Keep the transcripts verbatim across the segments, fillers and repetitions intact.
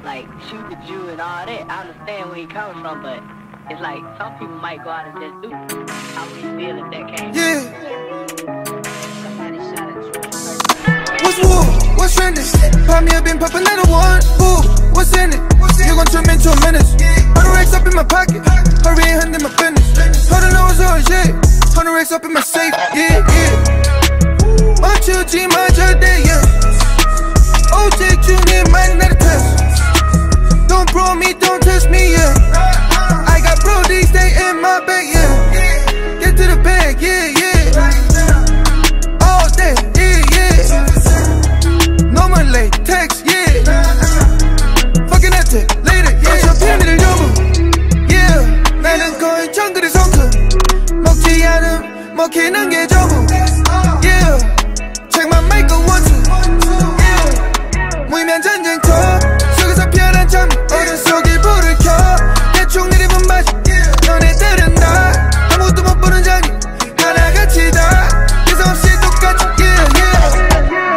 like shoot the Jew and all that. I understand where he coming from, but it's like some people might go out and just do. How would you feel if that came? Yeah. Somebody shot at you. What's war? What's trending? Pop me up and pop another one. Ooh, what's in it? You gon' turn me into a menace. Hundred racks up in my pocket. Hurry and handle my business. Hundred hours all shit. Hundred racks up in my safe. Yeah, yeah. My chill G, my chill day, yeah. O J Junior, might not a test. Don't pro me, don't test me, yeah. I got brodies, they in my bag, yeah. Get to the bag, yeah, yeah. All day, yeah, yeah. No more late text, yeah. Fucking at it, later, yeah. 샴페인을 여보, yeah. 나는 거의 정글의 성크. 먹지 않음, 먹히는 게 전부, yeah. Check my mic go one two, yeah. 무의미한 전쟁터 속에서 피어난 참이 어둠 속에 불을 켜. 대충 내리본 바지, 너네들은 다 아무도 못 보는 장이 하나같이 다 예상 없이 똑같이, yeah, yeah.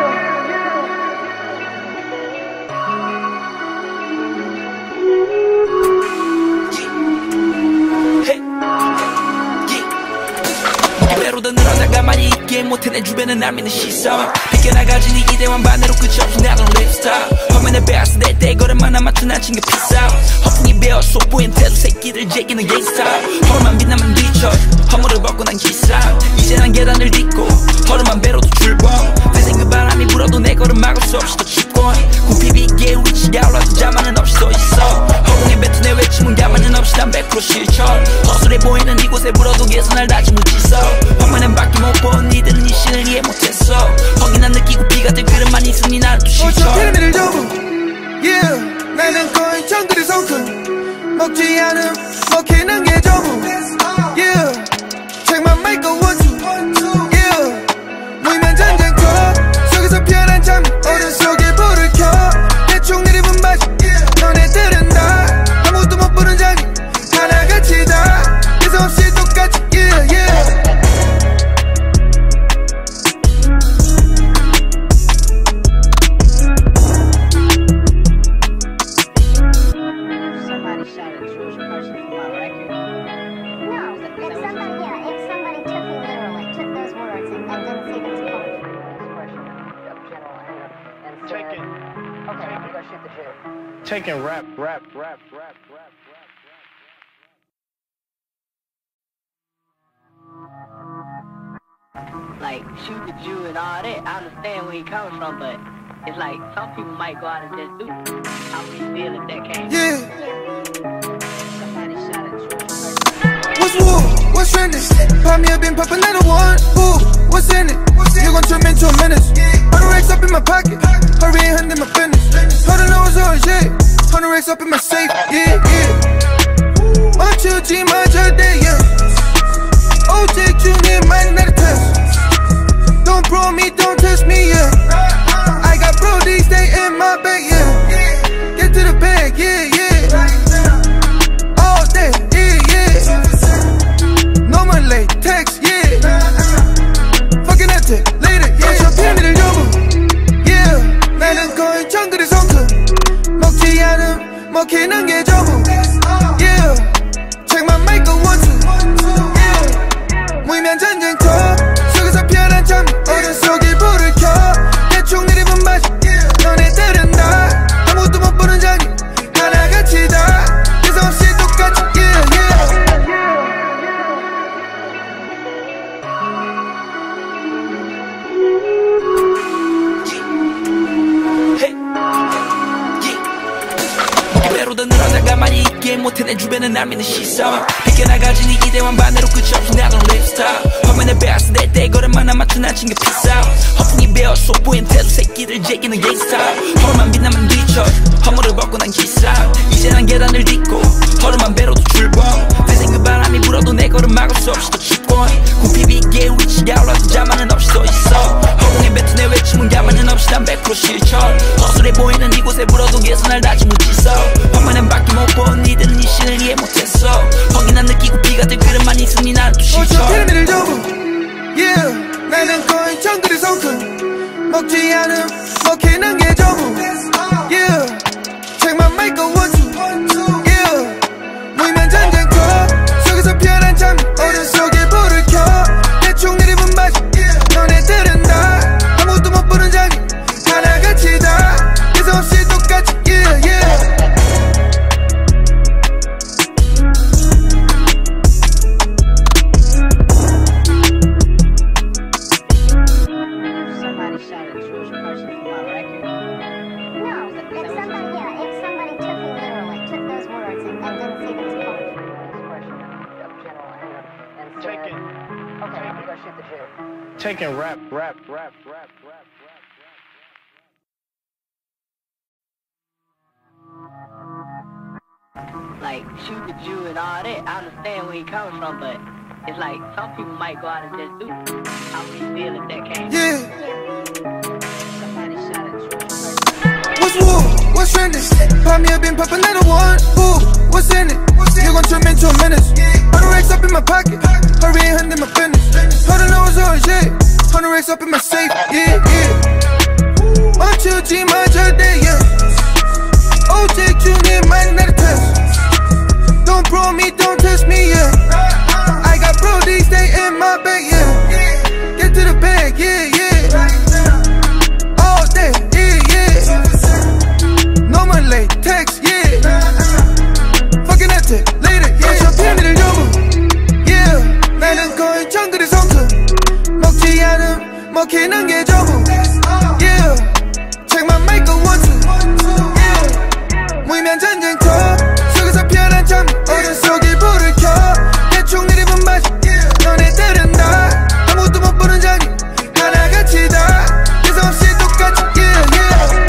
배로도 늘어나가 많이 있게 못해 내 주변은 날 믿는 시선 비껴나가지 네 기대와 반대로 끝이 없이 나는 랩스타 화면에 베었을 때 떼거름만 맞춰 난 챙겨 피싸 허풍이 베어 속 보인 태도 새끼들 제기는 게이스타 허름한 빛나면 뒤쳐 허물을 벗고 난 기싸 이제 난 계단을 딛고 허름한 배로도 출범 회생 그 바람이 불어도 내 걸음 막을 수 없이 더 칩권 굽히비기에 위치가 올라도 자만은 없이 서있어 허공에 뱉은 내 외침은 가만은 없이 난 백 퍼센트 실천 허술해 보이는 이곳에 불어도 계산을 다지 묻his어 화면엔 밖에 못 본 니들은 이 신을 이해 못했어 헉이 난 느끼고 비가 될 그릇만 있으니 나를 또 실천 피라미드를 접어, yeah. 나는 거의 정글의 성큰. 먹지 않음, 먹히는 게 전부, yeah. Check my mic go one two, yeah. 무의미한 전쟁터 속에서 피어난 참이 어둠 속에 불을 켜. 대충 내리본 바지, 너네들은 다 아무도 못 보는 장이 하나같이 다 예상 없이 똑같이, yeah, yeah. Somebody shot a Jewish person from my record. No, if somebody, yeah, if somebody took you literally, took those words and, and didn't see them as poetry. Expression of general anger and said, Take it. okay, I'm gonna shoot the Jew. Taking rap, rap, rap, rap, rap, rap, Like shoot the Jew and all that. I understand where he coming from, but it's like some people might go out and just do. How would you feel if that came? Yeah. Somebody shot at you. What's war? What's trending? Pop me up and pop another one. Ooh, what's in it? You gon' turn me into a menace. Hundred racks up in my pocket. Hurry and handle my business. Hundred hours all shit. Hundred racks up in my safe. Yeah, yeah. My chill G, my chill day, yeah. O J Junior, might not a test. Don't pro me, don't test me, yeah. I got brodies, they in my bag, yeah. Get to the bag, yeah, yeah. All day, yeah, yeah. No more late text, yeah. Fucking at it, later, yeah. 샴페인을 여보, yeah. 나는 거의 정글의 성크. 먹지 않음, 먹히는 게 전부, yeah. Check my mic go one two, yeah. 무의미한 전쟁터 속에서 피어난 참이 어둠 속에 불을 켜. 대충 내리본 바지, 너네들은 다 아무도 못 보는 장이 하나같이 다 예상 없이 똑같이, yeah, yeah. 배로도 늘어나가 많이 있게 못해 내 주변은 날 믿는 시선 비껴나가지 네 기대와 반대로 끝이 없이 나는 랩스타 화면에 베었을 때 떼거름만 맞춰 난 챙겨 피싸 허풍이 베어 속 보인 태도 새끼들 제기는 게이스타 허름한 빛나면 뒤쳐 허물을 벗고 난 기싸 이제 난 계단을 딛고 허름한 배로도 출범 회생 그 바람이 불어도 내 걸음 막을 수 없이 더 칩권 굽히비기에 위치가 올라도 자만은 없이 서있어 허공에 뱉은 내 외침은 가만은 없이 난 백 퍼센트 실천 허술해 보이는 이곳에 불어도 계산을 다지 묻his어 화면엔 밖에 못 본 니들은 이 신을 이해 못했어 헉이 난 느끼고 비가 될 그릇만 있으니 나를 또 실천 피라미드를 접어, yeah. 나는 거의 정글의 성큰. 먹지 않음, 먹히는 게 전부, yeah. Check my mic person from my record. No, if somebody, yeah, if somebody took you literally, took those words and, and didn't see them as poetry. Expression of general anger and said, Taking, okay, I'm gonna shoot the Jew. taking rap, rap, rap, rap, rap, rap. Like shoot the Jew and all that. I understand where he coming from, but it's like some people might go out and just do it. How would you feel if that came? Yeah. Somebody shot at you. What's war? What's trending? Pop me up and pop another one. Ooh, what's in it? You gon' turn me into a menace. Hundred racks up in my pocket. Hurry and handle my business. Hundred hours on shit. Hundred racks up in my safe. Yeah, yeah. My chill G, my chill day, yeah. O J Junior, might not a test. Don't pro me, don't test me, yeah. I got brodies, they in my bag, yeah. Get to the bag, yeah, yeah. All day, yeah, yeah. No more late, text, yeah. Fucking at it, later, yeah. Champagne in the yeah. 나는 거의 정글의 성큼. 먹지 않음, 먹히는 게 전부, yeah. Check my mic on one, two, yeah. 무의미한 전쟁터 속에서 피어난 잠 어둠 속에 불을 켜 대충 내리본 바지 너네들은 다 아무것도 못 보는 자기 하나같이 다 예상 없이 똑같이 yeah, yeah.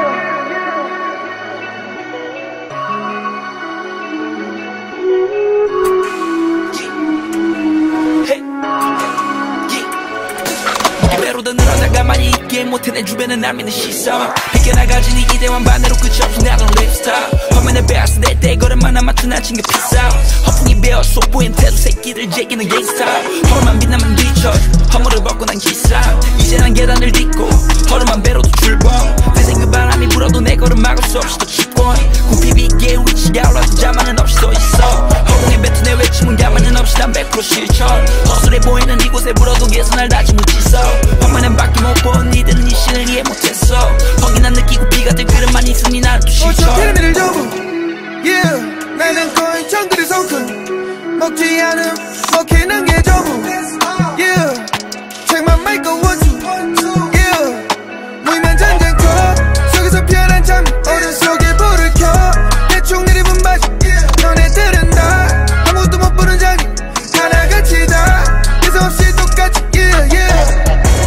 배로도 늘어나 가만히 있게 못해 내 주변에 날 믿는 시선 해결나가진 이 기대와 반대로 끝이 없이 나던 립스타일 화면에 베었을 때 떼거리만 안 맞춘 나친 게 비싸 허풍이 베어 쏟보인 태도 새끼들 제기는 갱스타 허름한 빛나면 뒤쳐 허물을 벗고 난 기사 이제 난 계단을 딛고 허름한 배로도 출범 대생 그 바람이 불어도 내 걸음 막을 수 없이 더 춥권 굽히비 있게 위치가 올라서 자만은 없이 서 있어 허공에 뱉은 내 외침은 가만은 없이 난 백 퍼센트 실천 허술해 보이는 이곳에 불어도 개선할 다짐을 찢어 화면엔 밖에 못 본 니들은 이 신을 이해 못했어 펑이 난 느끼고 피가 들 그릇만 있으니 나를 또 실천 어쩜 피라미드를 접어 yeah. 나는 거의 정글의 성큼 먹지 않음 먹히는 게 전부 yeah. Check my mic on one, two, yeah. 무의미한 전쟁터 속에서 피어난 잠 어둠 속에 불을 켜 대충 내리본 바지 너네들은 다 아무것도 못 보는 자기 하나같이 다 예상 없이 똑같이 yeah, yeah.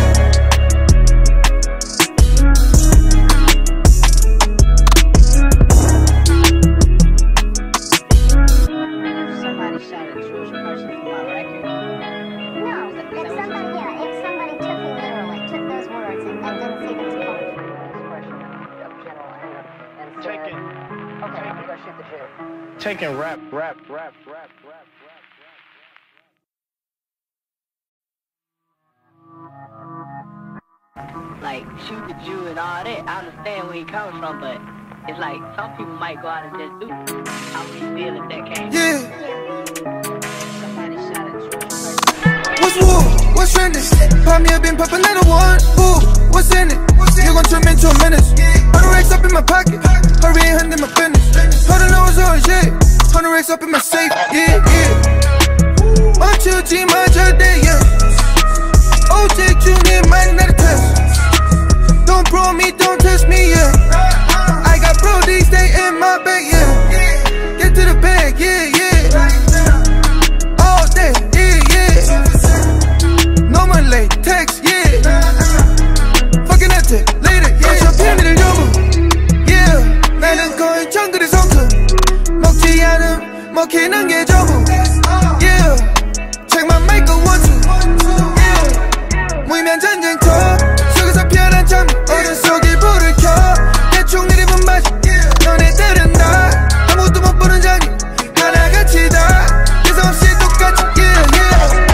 Somebody shot at you. Person from my record. No, if somebody, yeah, if somebody took you literally, took those words and, and didn't see them as poetry. Expression of general anger and said, Taking, okay, I'm gonna shoot the Jew. taking rap, rap, rap, rap, rap, rap. Like shoot the Jew and all that. I understand where he coming from, but it's like some people might go out and just do it. How would you feel if that came? Yeah. Somebody shot at you. What's war? What's trending? Pop me up and pop another one. Ooh, what's in it? You gon' turn me into a menace. Hundred racks up in my pocket. Hurry and handle my business. Hundred hours on shit. Hundred racks up in my safe. Yeah, yeah. My chill G, my chill day, yeah. O J Junior, might not a test. Don't pro me, don't test me, yeah. I got brodies, they in my bag, yeah. Get to the bag, yeah, yeah. All day, yeah, yeah. No more late, text, yeah. Fucking at it, later, yeah. Champagne in the yeah. 나는 거의 정글의 성큼 먹지 않음 먹히는 게 전부 yeah. Check my mic on one, two, yeah. 무의미한 전쟁터 속에서 피어난 잠 어둠 속에 불을 켜 대충 내리본 바지 너네들은 다 아무것도 못 보는 자기 하나같이 다 예상 없이 똑같이 yeah, yeah.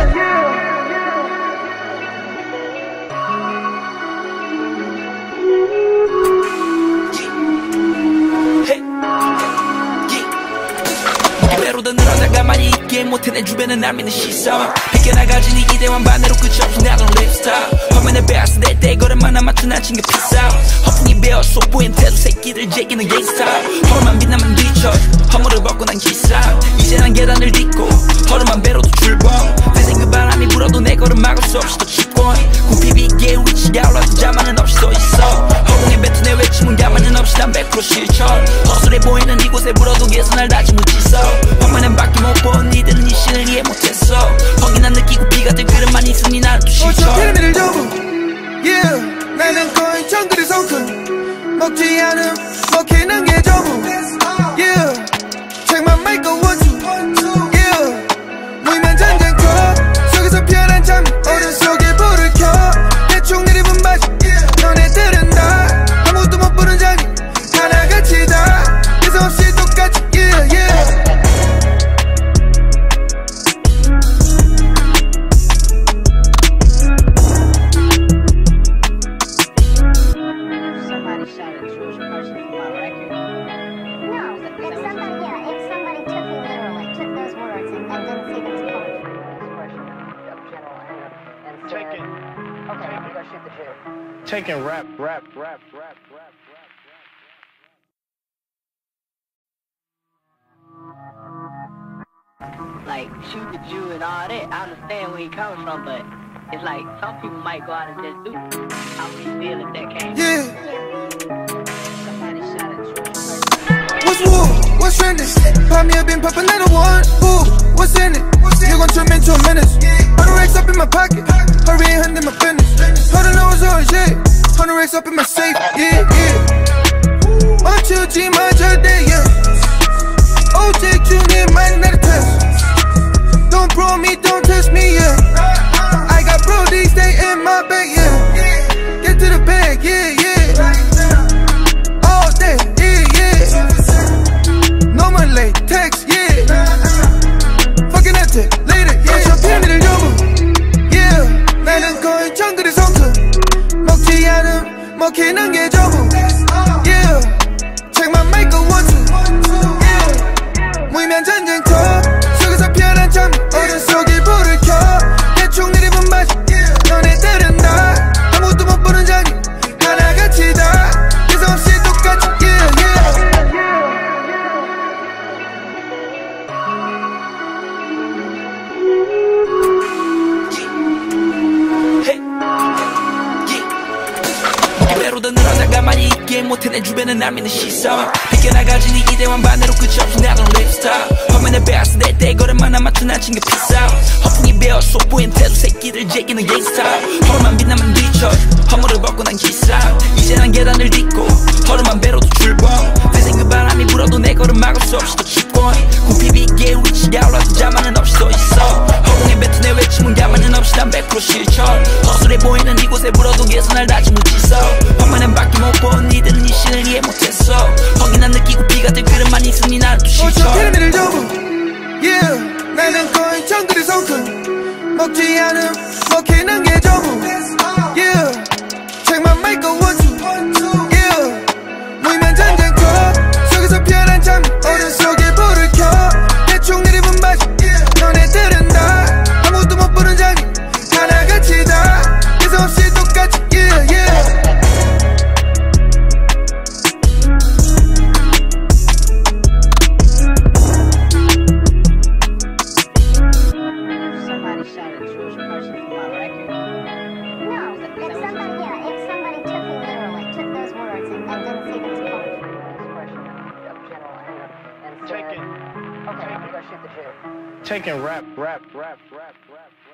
배로도 늘어나 가만히 있게 있게 못해 내 주변에 날 믿는 시선 비껴나가진 이 기대와 반대로 끝이 없이 나던 랩스타일 화면에 베었을 때 대거래만 안 맞춰 난 챙겨 피싸 허풍이 배어 쏟보인 태도 새끼들 제끼는 갱스타 허름한 빛나면 뒤쳐 허물을 벗고 난 기상 이제 난 계단을 딛고 허름한 배로도 출범 대생 그 바람이 불어도 내 걸음 막을 수 없이 더 집권 굽히비 있게 위치가 올라서 자만은 없이 서있어 허공에 뱉은 내 외침은 가만은 없이 난 백 퍼센트 실천 허술해 보이는 이곳에 불어도 계속 날 다지 묻his어 화면엔 밖에 못 본 니들은 이 신을 이해 못했어 펑이 난 느끼고 피가 들 그릇만 있으니 나를 또 실천 오천 피라미드를 접어 yeah 나는 거의 정글의 성큰 먹지 않음 먹히는 게 전부 yeah 책만 말고 원투 yeah 무의미한 전쟁터 속에서 피어난 잠 오른속에 불을 켜 대충 내리분 바지 너네들은 다 아무것도 못 보는 장이 하나같이 다 예상 없이 똑같이 yeah yeah Somebody shot a Jewish person for my record. No, if somebody, yeah, if somebody took me literally, took those words and, and didn't see them as poetry. Expression of general anger and said, Taking, okay, I'm gonna shoot the Jew. taking rap, rap, rap, rap, rap, rap. Like shoot the Jew and all that. I understand where he coming from, but it's like some people might go out and just do it. How would you feel if that came? yeah Somebody shot a Jewish person. what's war what's trending pop me up and pop another one ooh what's in it you gon' turn me into a menace hundred racks up in my pocket hurry and handle my business hundred hours all shit hundred racks up in my safe yeah yeah 어쩌지 마저 돼 yeah 오직 중에만 나를 test don't pro me don't test me yeah I got brodies they in my bag yeah get to the bag yeah yeah all day yeah yeah no more late text yeah fucking at it later yeah 저 피라미드를 접어 yeah 나는 거의 정글의 성큰 먹지 않음 먹히는 게 전부 yeah 책만 말고 원투 yeah 무의미한 전쟁터 속에서 피어난 잠 오른속에 불을 켜 대충 내리분 바지 너네들은 다 아무것도 못 보는 장이 하나같이 다 예상 없이 똑같이 yeah yeah 배로 더 늘어나 가만히 있게 못해 내 주변에 날 믿는 시선 비껴나가진 이 기대와 반대로 끝이 없이 나던 랩스타일 화면에 베었을 때 대거래만 안 맞춰 난 챙겨 피싸 허풍이 배어 쏟보인 태도 새끼들 제끼는 갱스타 허름한 빛나면 뒤쳐 허물을 벗고 난 기상 이제 난 계단을 딛고 허름한 배로도 출범 대생 그 바람이 불어도 내 걸음 막을 수 없이 더 집권 굽히비 있게 위치가 올라서 자만은 없이 서있어 허공에 뱉은 내 외침은 가만은 없이 난 백 퍼센트 실천 허술해 보이는 이곳에 불어도 계속 날 다지 묻his어 화면엔 밖에 못 본 니들은 이 신을 이해 못했어 펑이 난 느끼고 피가 들 그릇만 있으니 나를 또 실천 오천 피라미드를 접어 yeah 나는 거의 정글의 성큰 먹지 않음 먹히는 게 전부 yeah 책만 말고 원투 yeah 무의미한 전쟁터 속에서 피어난 잠 오른속에 불을 켜 대충 내리분 바지 너네들은 다 아무것도 못 보는 장이 하나같이 다 예상 없이 똑같이 yeah yeah Somebody shot a Jewish person for my record. No, if somebody, yeah, if somebody took me literally, took those words and, and didn't see them as poetry. Expression of general anger and said, Taking, okay, I'm gonna shoot the Jew. taking rap, rap, rap, rap, rap, rap.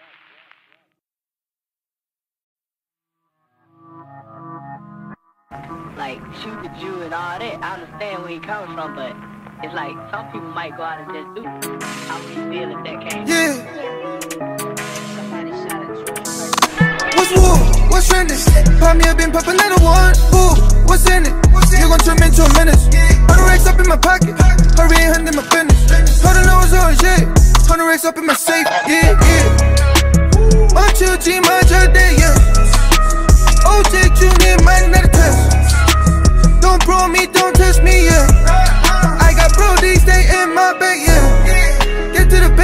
Like shoot the Jew and all that. I understand where he coming from, but it's like some people might go out and just do it. How would you feel if that came? yeah Somebody shot a Jewish person. what's war what's trending pop me up and pop another one ooh what's in it you gon' turn me into a menace hundred racks up in my pocket hurry and handle my business hundred hours all shit hundred racks up in my safe yeah yeah 어쩌지 마저 돼 yeah 오직 중에만 나를 test don't pro me don't test me yeah I got brodies they in my bag yeah get to the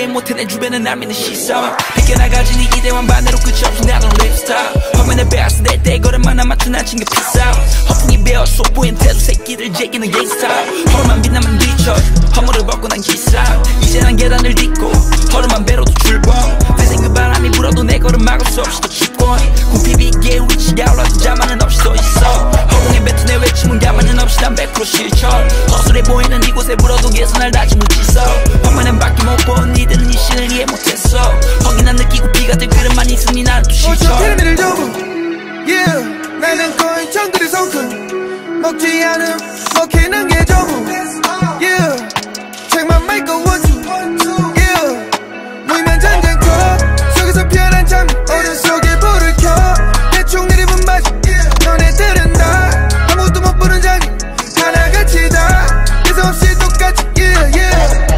이해 못해 내 주변에 날 믿는 시선 뺏겨나가진 이 기대와 반대로 끝이 없이 나던 랩스타일 화면에 베었을 때 떼거리만 안 맞춘 난 챙겨 피싸 허풍이 베어 쏟보인 태도 새끼들 제기는 갱스타 허름한 빛나면 뒤쳐 허물을 벗고 난 기상 이제 난 계단을 딛고 허름한 배로도 출범 대생 그 바람이 불어도 내 걸음 막을 수 없이 더 집권 굽히비게 위치가 올라도 자만은 없이 서 있어 허공에 뱉은 내 외침은 가만은 없이 난 백 퍼센트 실천 허술해 보이는 이곳에 불어도 계속 날 다짐을 찢어 화면엔 밖에 못 본 니들은 이 신을 이해 못했어 펑이 난 느끼고 비가 들 그릇만 있으니 나는 또 실천 피라미드를 접어 yeah 나는 거의 정글의 성큰 먹지 않음 먹히는 게 전부 yeah 책만 말고 원투 yeah 무의미한 전쟁터 속에서 피어난 잠이 어둠 속에 불을 켜 대충 내리분 바지 너네들은 다 아무것도 못 보는 자기 하나같이 다 예상 없이 똑같이 yeah yeah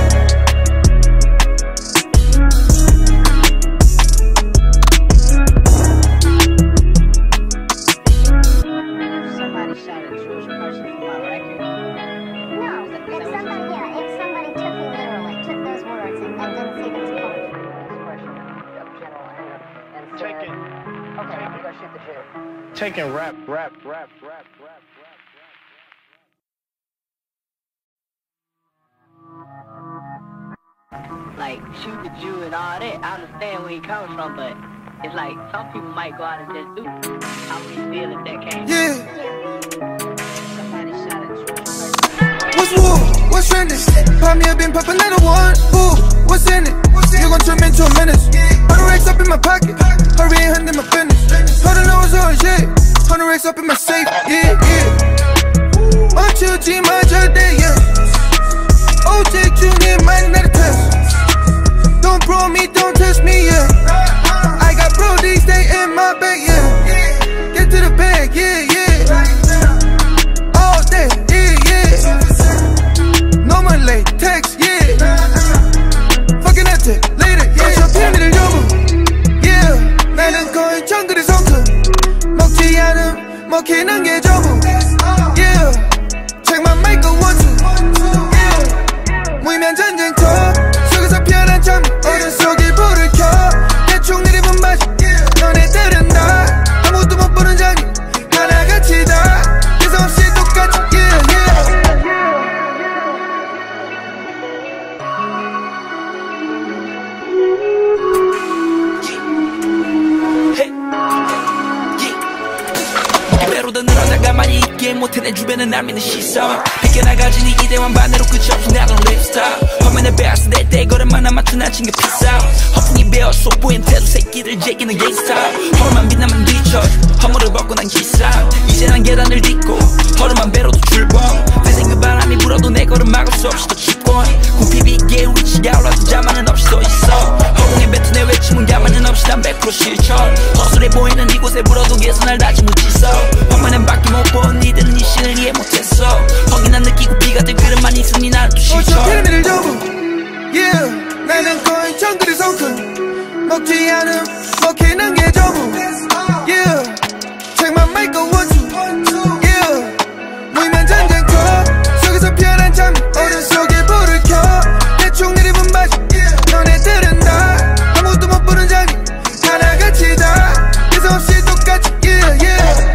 Somebody shot a Jewish person for my record. No, if somebody, yeah, if somebody took you literally, took those words and, and didn't see them as poetry. Expression of general anger and said, Taking, okay, I'm gonna shoot the Jew. taking rap, rap, rap, rap, rap, rap. Like, shoot the Jew and all that. I understand where he coming from, but it's like some people might go out and just do it. How would you feel if that came? yeah Somebody shot a Jewish person. what's war what's trending 밤이 been popping I don't want ooh what's in it you gon' turn me into a menace hundred racks up in my pocket hurry and handle my business hundred hours all shit hundred racks up in my safe yeah yeah 맞추지 마 절대 yeah 오직 중에 많이 나를 test don't pro me don't test me yeah I got brodies they in my bag yeah get to the bag yeah yeah all day yeah yeah no more late text yeah fucking that tech later yeah 저 피라미드를 접어 yeah 나는 거의 정글의 성큰 먹지 않음 먹히는 게 전부 yeah 책만 말고 원투 yeah 무의미한 전쟁터 속에서 피어난 잠이 어둠 속에 불을 켜 대충 내리분 바지 너네들은 다 아무것도 못 보는 자기 하나같이 다 예상 없이 똑같이 yeah yeah 배로도 늘어나가 많이 있게 못해 내 주변에 날 믿는 시선 뺏겨나가진 이 기대와 반대로 끝이 없이 나던 랩스타일 화면에 베었을 때 떼거리만 안 맞춘 난 챙겨 피싸 허풍이 베어 쏟보인 태도 새끼들 제기는 갱스타 허름한 빛나면 뒤쳐 허물을 벗고 난 기상 이제 난 계단을 딛고 허름한 배로도 출범 대생 그 바람이 불어도 내 걸음 막을 수 없이 더 집권 굽히비게 위치가 올라도 자만은 없이 서 있어 허공에 뱉은 내 외침은 가만은 없이 난 백 퍼센트 실천 허술해 보이는 이곳에 불어도 계속 날 다짐을 찢어 화면엔 밖에 못 본 니들은 이 신을 이해 못했어 펑이 난 느끼고 비가 들 그릇만 있으니 나는 또 실천 피라미드를 접어 yeah 나는 거의 정글의 성큰 먹지 않음 먹히는 게 전부 yeah 책만 말고 원투 yeah 무의미한 전쟁터 속에서 피어난 잠이 어둠 속에 불을 켜 대충 내리분 바지 너네들은 다 아무것도 못 보는 자기 하나같이 다 예상 없이 똑같이 yeah yeah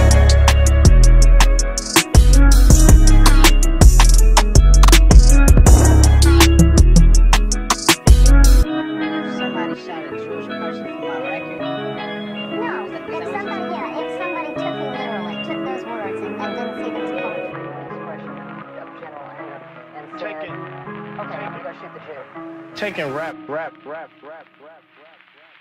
Somebody shot a Jewish person for my record. No, if somebody, yeah, if somebody took you literally, took those words and, and didn't see them as poetry. Expression of general anger and said, Taking, okay, I'm gonna shoot the Jew. taking rap, rap, rap, rap, rap, rap.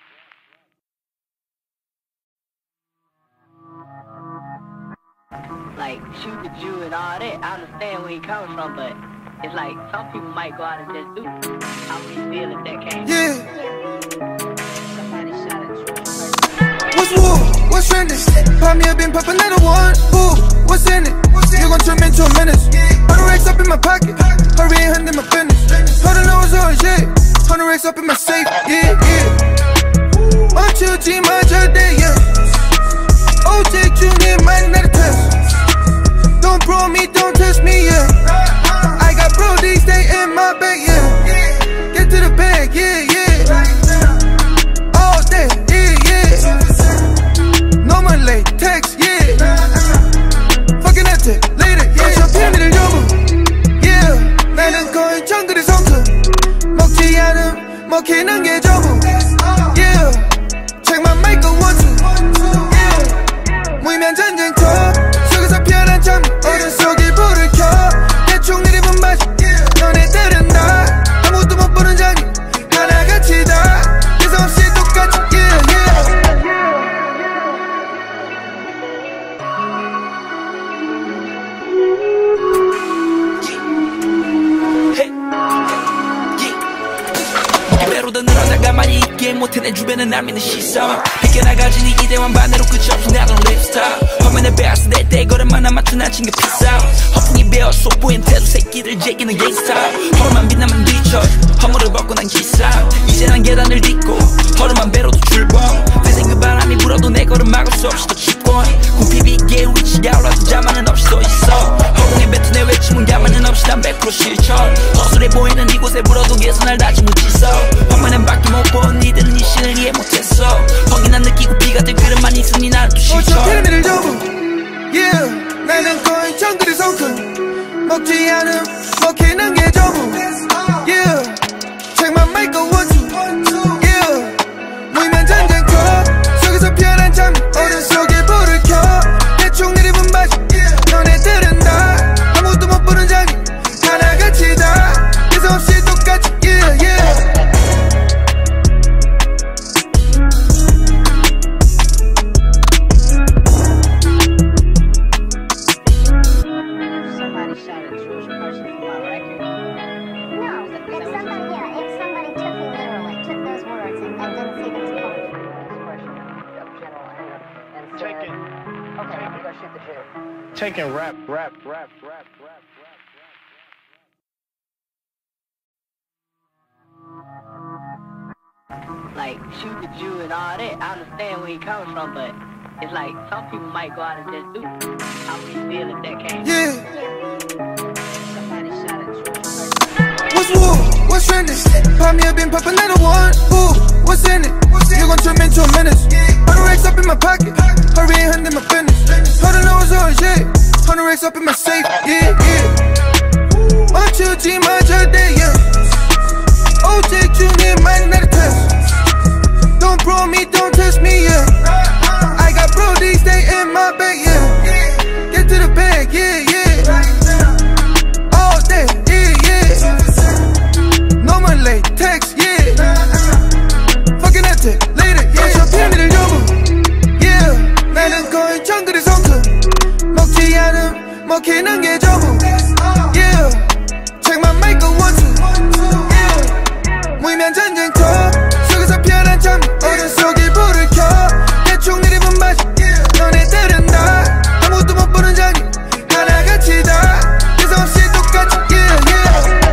Like, shoot the Jew and all that. I understand where he coming from, but it's like some people might go out and just do it. How would you feel if that came? yeah Somebody shot a Jewish person. what's war what's trending 밤이 been popping I don't want ooh what's in it you gon' turn me into a menace hundred racks up in my pocket hurry and handle my business hundred hours all shit hundred racks up in my safe yeah yeah 맞추지 마 절대 yeah 오직 중에 많이 나를 test don't pro me don't test me yeah I got brodies they in my bag yeah get to the bag 있게 못해 내 주변에 날 믿는 시선 해결나가진 이 기대와 반대로 끝이 없이 나던 립스타일 화면에 베었을 때 대거래만 안 맞춰 낮춘 게 비싸 허풍이 베어 쏟보인 태도 새끼들 제기는 갱스타 허름한 빛나면 뒤쳐 허물을 벗고 난 기상 이제 난 계단을 딛고 허름한 배로도 출범 대생 그 바람이 불어도 내 걸음 막을 수 없이 더 기권 궁핍이게 위치가 올라서 자만은 없이 서 있어 허공에 뱉은 내 외침은 가만은 없이 난 백 퍼센트 실천 허술해 보이는 이곳에 불어도 계속 날 다지 묻his어 화면엔 밖에 못 본 니들은 이 신을 이해 못했어 펑이 난 느끼고 비가 들 그릇만 있으니 나를 또 실천 오천 피라미드를 접어 yeah 나는 거인 정글의 성큰 먹지 않음 먹히는 게 전부 yeah 책만 맑고 원투 yeah 무의미한 전쟁터 속에서 피어난 잠 어른 속에 불을 켜 대충 내리분 바지 너네들은 다 아무것도 못 보는 장이 하나같이 다 예상 없이 똑같이 yeah yeah Taking rap, rap, rap, rap, rap, rap. Like shoot the Jew and all that. I understand where he coming from, but it's like some people might go out and just do it. How would you feel if that came? Yeah. Somebody shot at you. What's war? What's trending? Pop me up and pop another one. Ooh, what's in it? You gon' turn me into a menace. Hundred racks up in my pocket. Hurry and handle my business. Hundred hours on shit. Hundred racks up in my safe. Yeah, yeah. On two G, my day, yeah. O J Junior, man, not a test. Don't pro me, don't test me, yeah. I got brodies, they in my bag, yeah. Get to the bag, yeah, yeah. All day, yeah, yeah. No more late text, yeah. Fucking at it, later, yeah. 저 피라미드를 접어, yeah. 나는 거인 정글의 성큰 먹지 않음 먹히는 게 전부, yeah. 책만 맑고 원투, yeah. 무의미한 전쟁터 속에서 피어난 잠 어른 속에 불을 켜 대충 내리분 바지 너네들은 다 아무것도 못 보는 장이 하나같이 다 예상 없이 똑같이 yeah, yeah.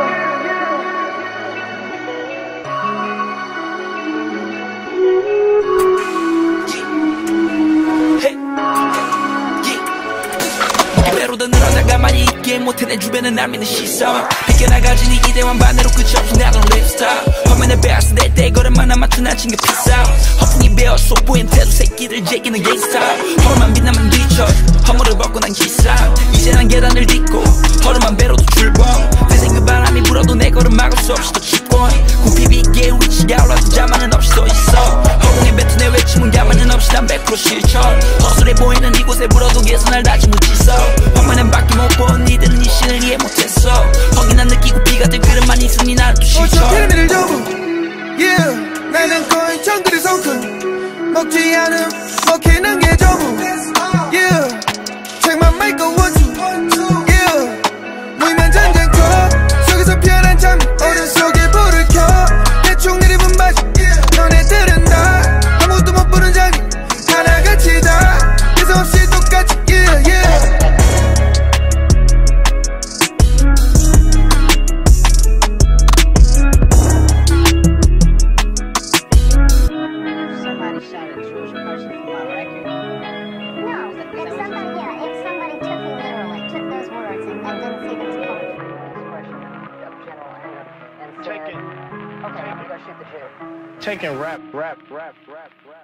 배로도 늘어나 가만히 있게 못해 내 주변에 날 믿는 시선 해결나가진 이 기대와 반대로 끝이 없이 나던 립스타일 화면에 베었을 때 대거래만 안 맞춰 낮춘 게 비싸 허풍이 베어 쏟보인 태도 새끼들 제기는 갱스타 허름한 빛나면 뒤쳐 허물을 벗고 난 기상 이제 난 계단을 딛고 허름한 배로도 출범 대생 그 바람이 불어도 내 걸음 막을 수 없이 더 기권 궁핍이게 위치가 올라서 자만은 없이 서 있어 허공에 뱉은 내 외침은 가만은 없이 난 백 퍼센트 실천 허술해 보이는 이곳에 불어도 계속 날 다지 묻his어 화면엔 밖에 못 본 니들은 이 신을 이해 못했어 펑이 난 느끼고 비가 들 그릇만 있으니 나를 또 실천 오천 피라미드를 접어 yeah 나는 거인 정글의 성큰 먹지 않음 먹히는 게 전부 yeah 책만 맑고 원투 yeah 무의미한 전쟁터 속에서 피어난 잠 어른 속에 불을 켜 대충 내리분 바지 너네들은 다 아무것도 못 보는 장이 하나같이 다 예상 없이 똑같이 yeah yeah. Taking rap, rap, rap, rap, rap,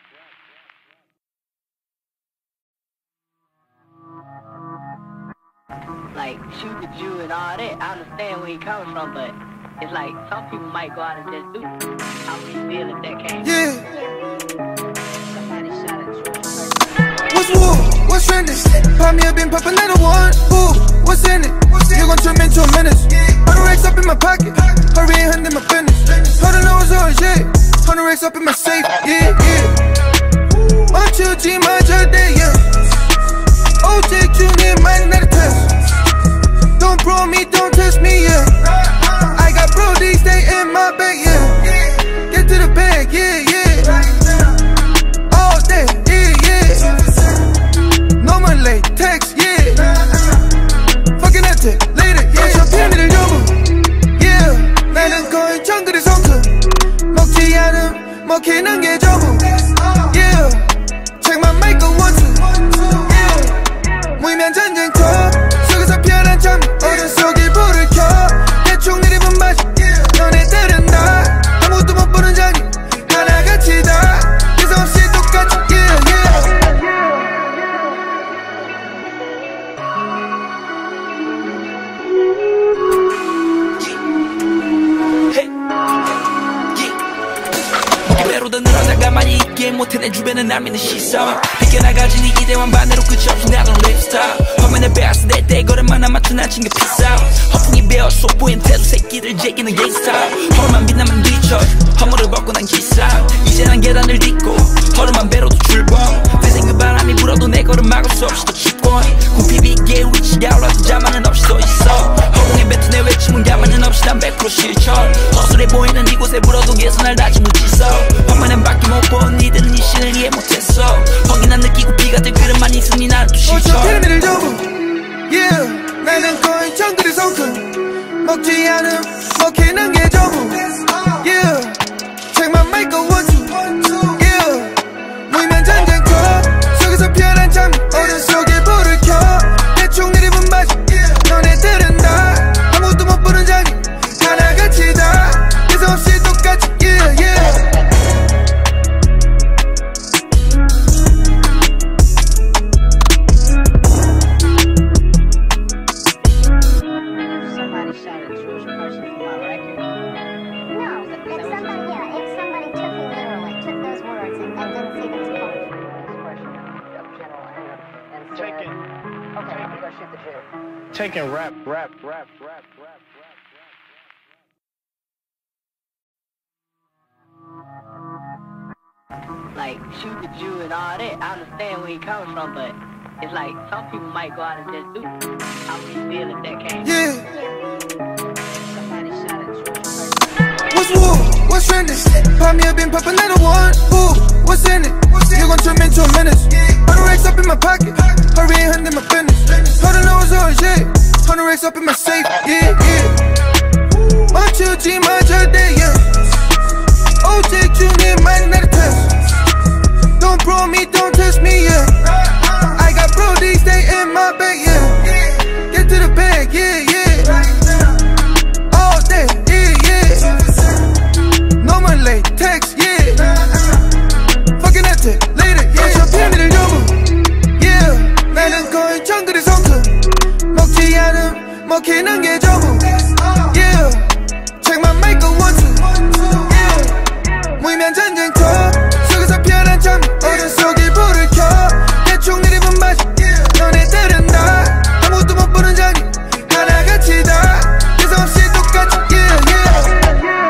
rap. Like shoot the Jew and all that. I understand where he coming from, but it's like some people might go out and just do it. How would you feel if that came? Yeah. Somebody shot at you. What's war? What's trending? Pop me up and pop another one. Ooh, what's in it? You gon' turn me into a menace. Hundred racks up in my pocket. Hurry and handle my business. Hundred hours on shit. Hundred racks up in my safe. Yeah, yeah. On two G, my day, yeah. O J Junior, man, not a test. Don't pro me, don't test me, yeah. I got brodies, they in my bag, yeah. Get to the 날 믿는 시선 뺏겨나가진 이 기대와 반대로 끝이 없이 나던 랩스타일 화면에 배웠을 때 대거래만 안 맞춘 난 챙겨 피싸 허풍이 배어 쏟보인 태도 새끼들 제기는 갱스타 허름한 빛나면 뒤쳐 허물을 벗고 난 기상 이제 난 계단을 딛고 허름한 배로도 출범 대생 그 바람이 불어도 내 걸음 막을 수 없이 더 집권 굽히비게 위치가 올라서 자만은 없이 서 있어 허공에 뱉은 내 외침은 가만은 없이 난 백 퍼센트 실천 허술해 보이는 이곳에 불어도 계속 날 다지 못했어 화면엔 밖에 못 본 니들은 이 신을 이해 못했어 펑이 난 느끼고 피가 들 그릇만 있으니 나를 또 실천 오천 킬로미터를 접어 yeah 나는 거의 정글의 성큰 먹지 않음 먹히는 게 전부 yeah 책만 말고 원투 yeah 무의미한 전쟁터 속에서 피어난 잠 어른 속에 불을 켜 대충 내리분 바지 너네들은 다 아무것도 못 보는 자기 하나같이 다 예상 없이 똑같이 yeah yeah Somebody shot a Jewish person for my record. No, if somebody, yeah, if somebody took you literally, took those words and, and didn't see them as poetry. Expression of general anger and said, Taking, okay, I'm gonna shoot the Jew. taking rap, rap, rap, rap, rap, rap. Like, shoot the Jew and all that. I understand where he coming from, but it's like some people might go out and just do it. How would you feel if that came? yeah Somebody shot a Jewish person. What's war? What's trending? Pop me up and pop another one. Ooh, what's in it? You gon' turn me into a menace. Hundred racks up in my pocket. Hurry and handle my business. Hundred hours all shit. Hundred racks up in my safe. Yeah, yeah. Much you G, much a day, yeah. O J Junior, might not a test. Don't pro me, don't test me, yeah. I got brodies, they in my bag, yeah. Get to the bag, yeah, yeah. All day, yeah, yeah. No more late text, yeah. Fucking that tech, later, yeah. champion을 여부, yeah. 나는 거의 정글의 성큰 먹지 않음, 먹히는 게 전부, yeah. 책만 말고 원투, yeah. 무의미한 전쟁터 속에서 피어난 잠 어른 속에 불을 켜 대충 내리분 바지 너네들은 다 아무것도 못 보는 자기 하나같이 다 예상 없이 똑같이 yeah, yeah.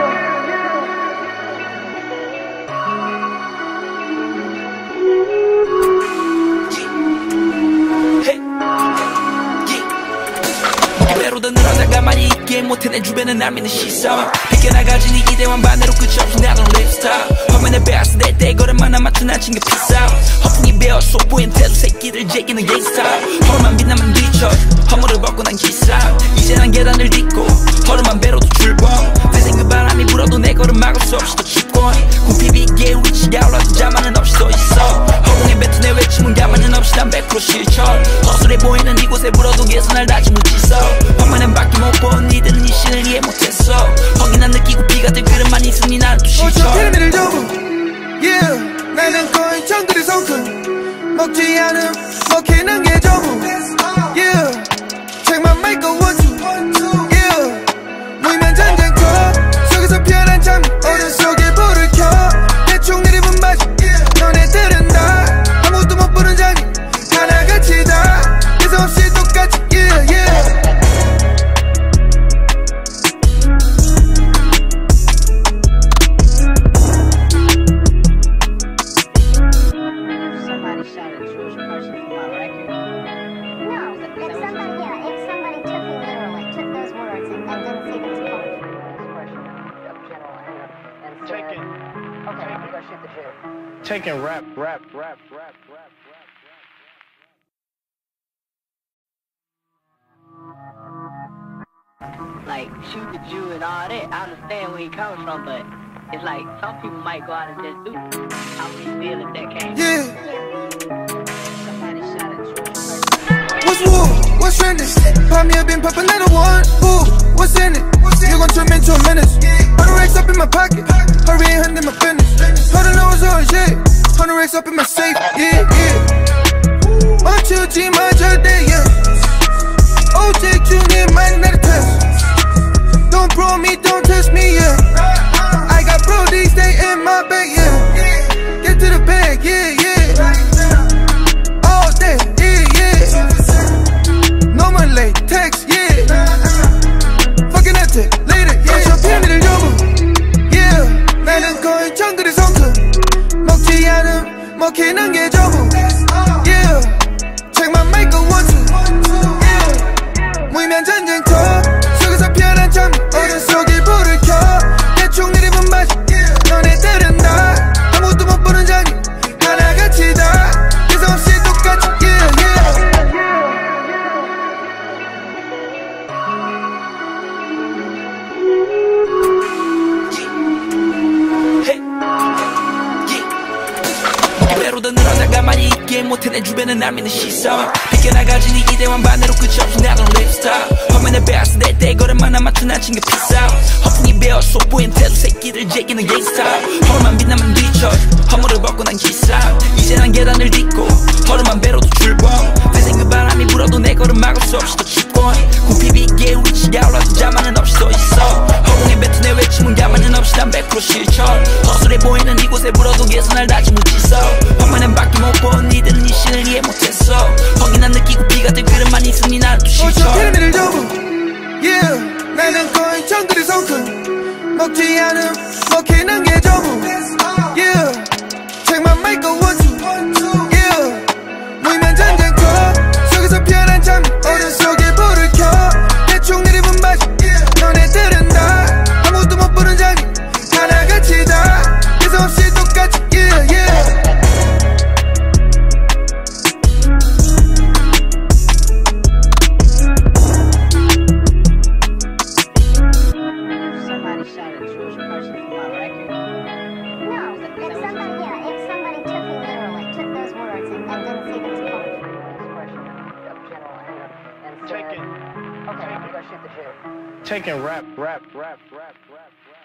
배로도 늘어나 가만히 있게 못해 내 주변은 날 믿는 시선 뺏겨나가진 이 기대와 반대로 끝이 없이 나던 랩스타일 화면에 배웠을 때 대거래만 안 맞춘 난 챙겨 피싸 허풍이 배어 쏟보인 태도 새끼들 제기는 갱스타 허름한 빛나면 뒤쳐 허물을 벗고 난 기상 이제 난 계단을 딛고 허름한 배로도 출범 대생 그 바람이 불어도 내 걸음 막을 수 없이 더 집권 굽히비게 위치가 올라서 자만은 없이 서 있어 허공에 뱉은 내 외침은 가만은 없이 난 백 퍼센트 실천 허술해 보이는 이곳에 불어도 계속 날 다지 못했어 화면엔 밖에 못 본 니들은 이 신을 이해 못했어 펑이 난 느끼고 피가 들 그릇만 있으니 나를 또 실천 오천 킬로미터를 접어 yeah 나는 거의 정글의 성큰 먹지 않음 먹히는 게 전부 yeah 책만 말고 원투 yeah 무의미한 전쟁터 속에서 피어난 잠 어른 속에 불을 켜 대충 내리분 바지 너네들은 다 아무것도 못 보는 자기 하나같이 다 예상 없이 똑같이 yeah yeah. Somebody shot a Jewish person for my record. No, if somebody, yeah, if somebody took you literally, took those words and, and didn't see them as poetry. Expression of general anger and said, Taking, okay, I'm gonna shoot the Jew. taking rap, rap, rap, rap, rap, rap. Like, shoot the Jew and all that. I understand where he coming from, but it's like some people might go out and just do it. How would you feel if that came? Yeah. Somebody shot a Jewish person. What's war? What's trending? Pop me up and pop another one. Ooh, what's in it? You gon' turn me into a menace. Hundred racks up in my pocket. Hurry and handle my business. Hundred hours all shit. Hundred racks up in my safe. Yeah, yeah. Much you G, much a day, yeah. O J Junior, might not a test. Don't pro me, don't test me, yeah. I got brodies, they in my bag, yeah. Get to the bag, yeah, yeah. 있게 못해 내 주변에 날 믿는 시선 뺏겨나가진 이 기대와 반대로 끝이 없이 나던 립스타일 화면에 베었을 때 대거래만 안 맞춰 난 챙겨 피싸 허풍이 베어 속보인 태도 새끼들 제끼는 갱스타 허름한 빛나면 뒤쳐 허물을 벗고 난 기싸 이제 난 계단을 딛고 허름한 배로도 출범 회생 그 바람이 불어도 내 걸음 막을 수 없이 더 기권 굽히비 있게 위치가 올라도 자만은 없이 서 있어 허공에 뱉은 내 외침은 가만은 없이 난 백 퍼센트 실천 허술해 보이는 이곳에 불어도 계속 날 다지 못했어 화면엔 밖에 못 본 니들은 이 신을 이해 못했어 펑이 난 느끼고 비가 들 그릇만 있으니 나를 또 실천 어서 피라미드를 접어 yeah 나는 거의 정글의 성큰 먹지 않음 먹히는 게 전부 yeah 책만 말고 원투 yeah 무의미한 전쟁터 속에서 피어난 잠 어른 속에 불을 켜 대충 내리분 바지 너네들은 다 아무것도 못 보는 장이 하나같이 다 예상 없이 똑같이 yeah yeah Taking rap, rap, rap, rap, rap, rap.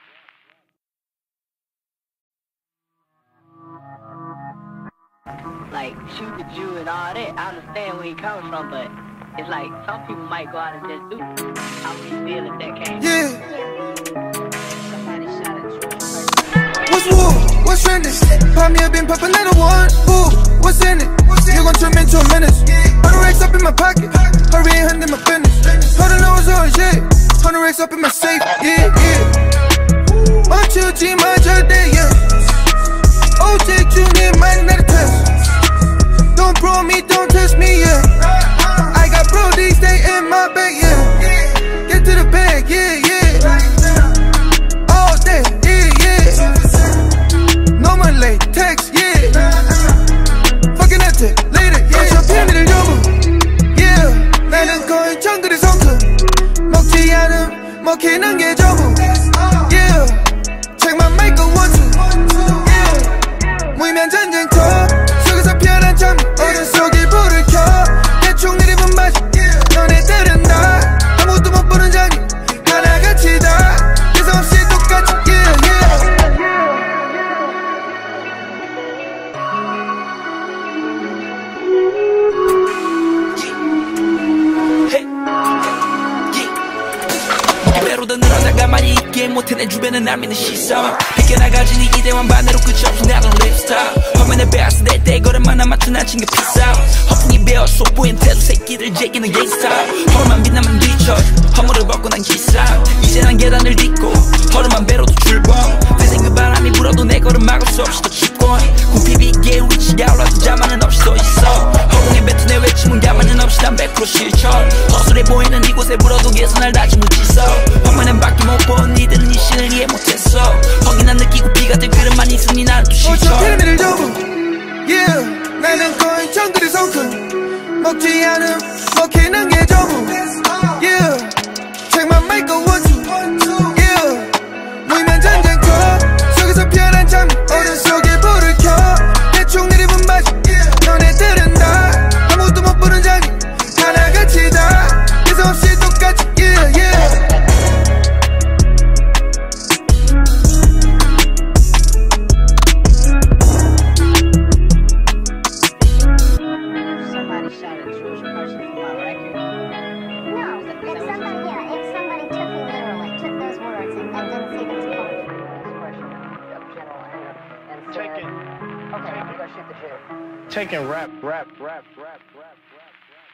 Like shoot the Jew and all that. I understand where he coming from, but it's like some people might go out and just do it. How would you feel if that came? yeah Somebody shot at you. what's war what's trending 밤이 been popping I don't want ooh what's in it you gon' turn me into a menace hundred racks up in my pocket hurry and handle my business hundred hours all shit hundred racks up in my safe yeah yeah 맞추지 마 절대 yeah 오직 중에 많이 나를 test don't pro me don't test me yeah I got brodies they in my bag yeah get to the bag yeah yeah all day yeah yeah no more late text yeah fucking at it later yeah 저 피라미드를 접어 yeah 나는 거의 정글의 성큰 먹지 않음 먹히는 게 전부 yeah 책만 말고 원투 yeah 무의미한 전쟁터 속에서 피어난 잠 어른 속에 불을 켜 대충 내리분 바지 너네들은 다 아무것도 못 보는 장이 하나같이 다 예상 없이 똑같이 yeah yeah 배로도 늘어나 가만히 있게 못해 내 주변에 날 믿는 시선 뺏겨나가진 이 기대와 반대로 끝이 없이 나던 립스타일 화면에 베었을 때 대거래만 안 맞춰 난 챙겨 피싸 허풍이 베어 속보인 태도 새끼들 제끼는 갱스타 허름한 빛나면 뒤쳐 허물을 벗고 난 기싸 이제 난 계단을 딛고 허름한 배로도 출범 회생 그 바람이 불어도 내 걸음 막을 수 없이 더 기권 굽히비 있게 위치가 올라도 자만은 없이 서 있어 허공에 뱉은 내 외침은 가만은 없이 난 백 퍼센트 실천 허술해 보이는 이곳에 불어도 계속 날 다지 못했어 화면엔 밖에 못 본 니들은 이 신을 이해 못했어 펑이 난 느끼고 비가 들 그릇만 있으니 나를 또 실천 어서 피라미드를 접어 yeah 나는 거의 정글의 성큰 먹지 않음 먹히는 게 전부 yeah 책만 말고 원투 yeah 무의미한 전쟁터 속에서 피어난 잠 어른 속에 불을 켜 대충 내리분 바지 너네들은 다 아무것도 못 보는 장이 하나같이 다 예상 없이 똑같이 yeah yeah Somebody shot a Jewish person for my record. No, if somebody, yeah, if somebody took me literally, took those words and, and didn't see them as poetry. Expression of general anger and said, Taking, okay, I'm gonna shoot the Jew. taking rap, rap, rap, rap, rap, rap.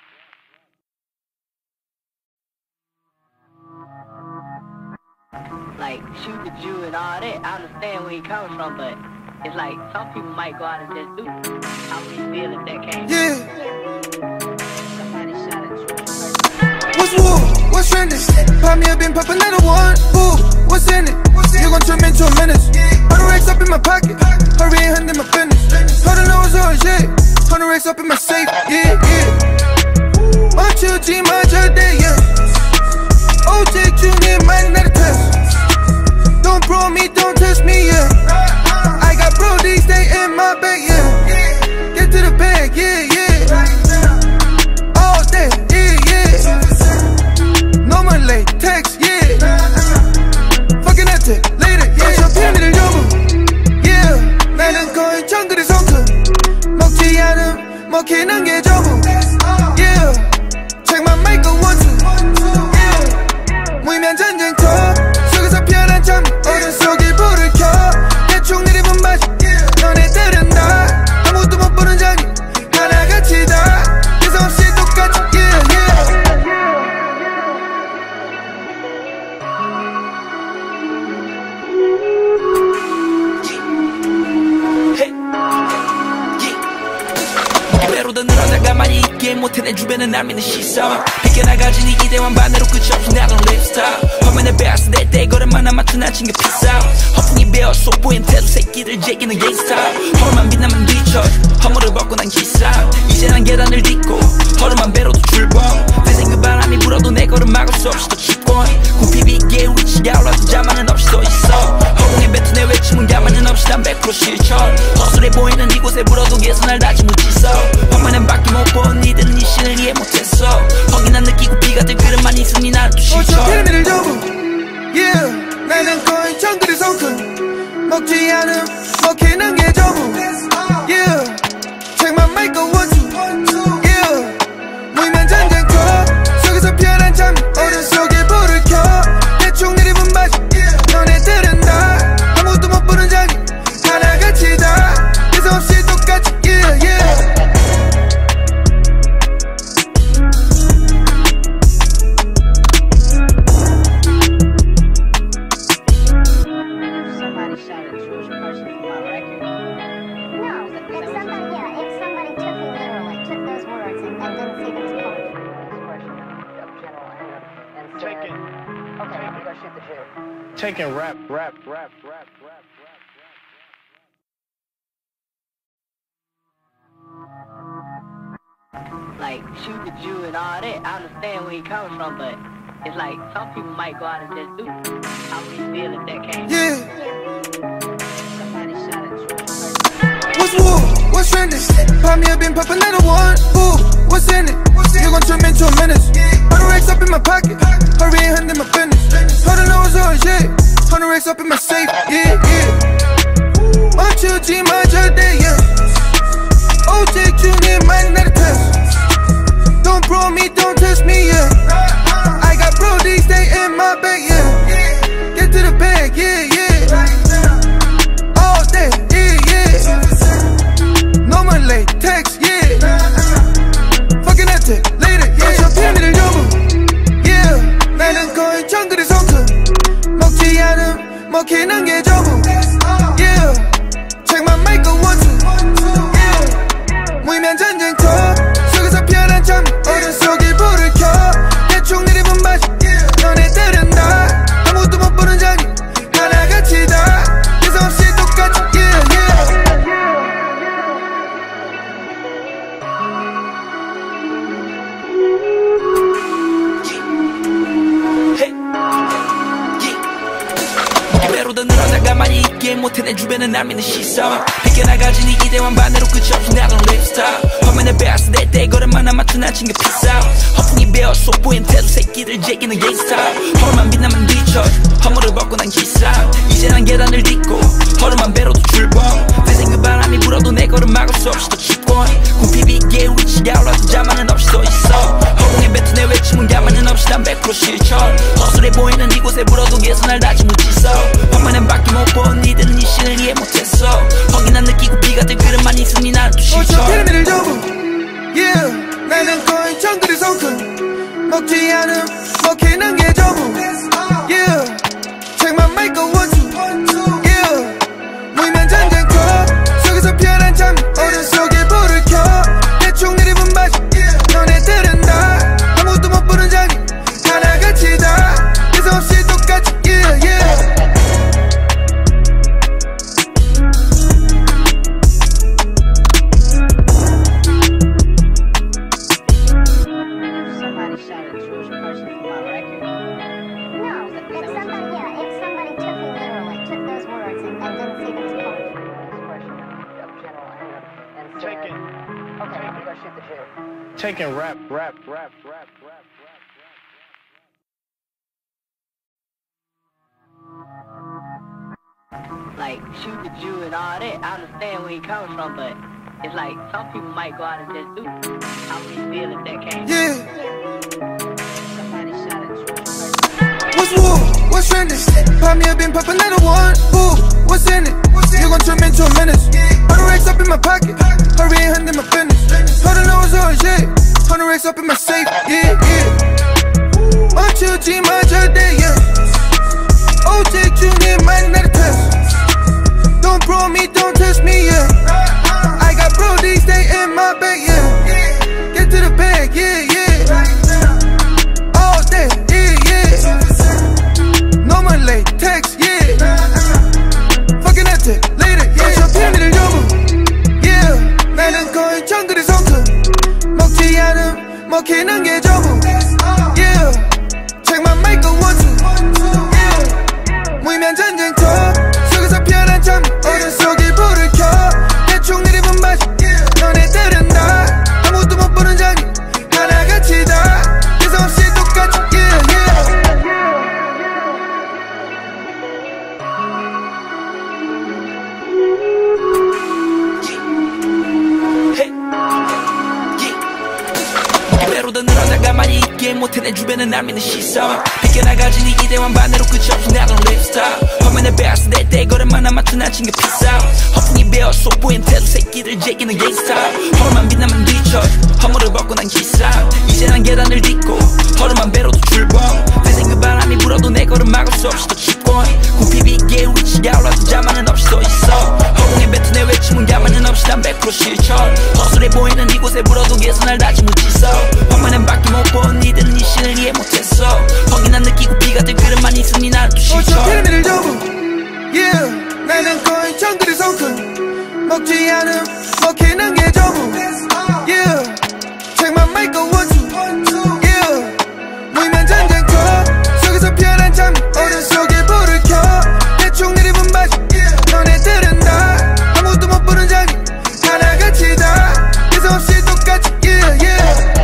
Like shoot the Jew and all that. I understand where he coming from, but it's like some people might go out and just do it. How would you feel if that came? yeah Somebody shot at you. what's war what's trending 밤이 been popping I don't want ooh what's in it you gon' turn me into a menace hundred racks up in my pocket hurry and handle my business hundred hours all shit hundred racks up in my safe yeah yeah 맞추지 마 절대 yeah 오직 중에 많이 나를 test don't pro me don't test me yeah I got brodies they in my bag yeah get to the 먹히는 게 전부 yeah. 책만 make a one two yeah. 무의미한 전쟁터 속에서 피어난 참 어둠 속에 불을 켜 대충 내리본 바지 너네들은 다 아무도 못 보는 자기 하나같이 다 예상 없이 똑같이 yeah, yeah. 배로도 늘어나 가만히 있게 못해 내 주변에 날 믿는 시선 벗겨나가진 이 기대와 반대로 끝이 없이 나던 립스타일 화면에 베었을 때 떼거리만 안 맞춘 아침 그 피싸움 허풍이 배어 쏟보인 태도 새끼들 제기는 게이스타일 허름한 빛나면 뒤쳐 허물을 벗고 난 기싸 이제 난 계단을 딛고 허름한 배로도 출범 대생 그 바람이 불어도 내 걸음 막을 수 없이 더 춥곤 굽히 비게 위치가 올라서 자만은 없이 서 있어 허공에 뱉은 내 외침은 가만은 없이 난 백 퍼센트 실천 허술해 보이는 이곳에 불어도 계속 날 다지 묻his어 화면엔 밖에 못 본 니들은 이 신을 이해 못했어 펑이 난 느끼고 피가 들 그릇만 있으니 나를 또 실쳐 오천 킬로미터를 접어 yeah. 나는 거의 정글의 성큰 먹지 않음 먹히는 게 전부 yeah. 책만 make a one two yeah. 무의미한 전쟁터 속에서 피어난 참 어둠 속에 불을 켜 대충 내리본 바지 너네들은 다 아무도 못 보는 자기 하나같이 다 예상 없이 똑같이 yeah, yeah. Taking rap, rap, rap, rap, rap, rap. Like shoot the Jew and all that. I understand where he coming from, but it's like some people might go out and just do it. How would you feel if that came? Yeah. Somebody shot at you. What's war? What's trending? Pop me up and pop another one. Ooh, what's in it? You gon' turn me into a menace. Hundred racks up in my pocket. Hurry and handle my business. Hundred hours on shit. Hundred racks up in my safe. Yeah, yeah. 맞춰 G 맞춰 대 yeah. 오직 중에 많이 나를 test. Don't pro me, don't test me, yeah. I got brodies, they in my bag, yeah. Get to the bag, yeah, yeah. All day, yeah, yeah. No more late text, yeah. Fucking that tech, later, yeah. 저 피라미드를 접어, yeah. 나는 거의 정글의 성큰 먹지 않음 먹히는 게 전부, yeah. 책만 make a one two, yeah. 무의미한 전쟁터 속에서 피어난 참 어둠 속에 불을 켜 대충 내리본 바지 너네들은 다 아무도 못 보는 자기 하나같이 다 예상 없이 똑같이 yeah, yeah. 배로도 늘어나 가만히 있게 못해 내 주변에 날 믿는 시선 벗겨나가진 이 기대와 반대로 끝이 없이 나던 립스타일 화면에 베었을 때 떼거리만 안 맞춘 아침 그 피싸움 허풍이 배어 쏟보인 태도 새끼들 제기는 게이스타일 허름한 빛나면 뒤쳐 허물을 벗고 난 기싸 이제 난 계단을 딛고 허름한 배로도 출범 대생 그 바람이 불어도 내 걸음 막을 수 없이 더 춥곤 굽히 비게 위치가 올라서 자만은 없이 서 있어 허공에 뱉은 내 외침은 가만은 없이 난 백 퍼센트 실천 허술해 보이는 이곳에 불어도 계속 날 다지 묻his어 화면엔 밖에 못 본 니들은 이 신을 이해 못했어 펑이 난 느끼고 피가 들 그릇만 있으니 나를 또 실쳐 오천 킬로미터를 접어 yeah. 나는 거의 정글의 성큰 먹지 않음 먹히는 게 전부 yeah. 책만 make a one two yeah. 무의미한 전쟁터 속에서 피어난 참 어둠 속에 불을 켜 대충 내리본 바지 너네들은 다 아무도 못 보는 자기 하나같이 다 예상 없이 똑같이 yeah, yeah. Taking rap, rap, rap, rap, rap, Like shoot the Jew and all that. I understand where he coming from, but it's like some people might go out and just do it. How would you feel if that came? Yeah. Somebody shot at you. What's war? What's trending? Pop me up and pop another one. Ooh, what's in it? You gon' turn me into a menace. Hundred racks up in my pocket. Hurry and handle my business. Hundred hours all shit. Hundred racks up in my safe. Yeah, yeah. My chill G, my chill day, yeah. O J Junior, man, not a test. Don't pro me, don't test me, yeah. I got brodies, stay in my bag, yeah. Get to the bag, yeah, yeah. All day, yeah, yeah. No more late, text, yeah. Fucking at it, later, yeah. 저 피라미드를 여부, yeah. 나는 거의 정글의 성큼. 먹지 않음, 먹히는 게 전부, yeah. Check my mic on one, two, yeah. 무의미한 전쟁터 속에서 피어난 잠 어둠 속에 불을 켜 대충 내리본 바지 너네들은 나 아무도 못 보는 장이 하나같이 다 예상 없이 똑같이 yeah, yeah. 배로도 늘어나가 많이 있게 못해 내 주변은 날 믿는 시선 비껴나가진 이 기대와 반대로 끝이 없이 나던 립스타일 화면에 베었을 때 대거리만 안 맞춰 낮춘 게 비싸 허풍이 베어 쏟보인 태도 새끼들 제기는 갱스타 허름한 빛나면 뒤쳐 허물을 벗고 난 기상 이제 난 계단을 딛고 허름한 배로도 출범 회생 그 바람이 불어도 내 걸음 막을 수 없이 더 춥고 굽히비 있게 위치가 올라서 자만은 없이 서 있어 허공에 뱉은 내 외침은 야만은 없이 난 백 퍼센트 실천 허술해 보이는 이곳에 불어도 계속 날 다지 못했어 화면엔 밖에 못 본 니들은 이 신을 이해 못했어 펑이 난 느끼고 비가 들 그릇만 있으니 나를 또 실천 저 피라미드를 여부, yeah. 나는 거의 정글의 성큼. 먹지 않음, 먹히는 게 전부, yeah. Check my mic on one, two, yeah. 무의미한 전쟁터 속에서 피어난 잠 어둠 속에 불을 켜 대충 내리본 바지 너네들은 나 아무도 못 보는 장이 하나같이 다 예상 없이 똑같이 yeah, yeah.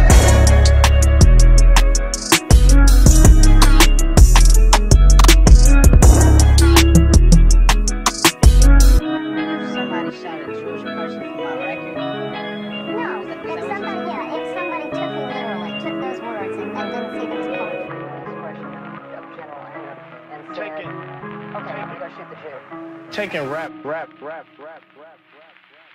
Somebody shot a Jewish person for my record. No, if somebody, yeah, if somebody took you literally, took those words and, and didn't see them as poetry. Expression of general anger and said, Taking, okay, I'm gonna shoot the Jew. taking rap, rap, rap, rap, rap, rap.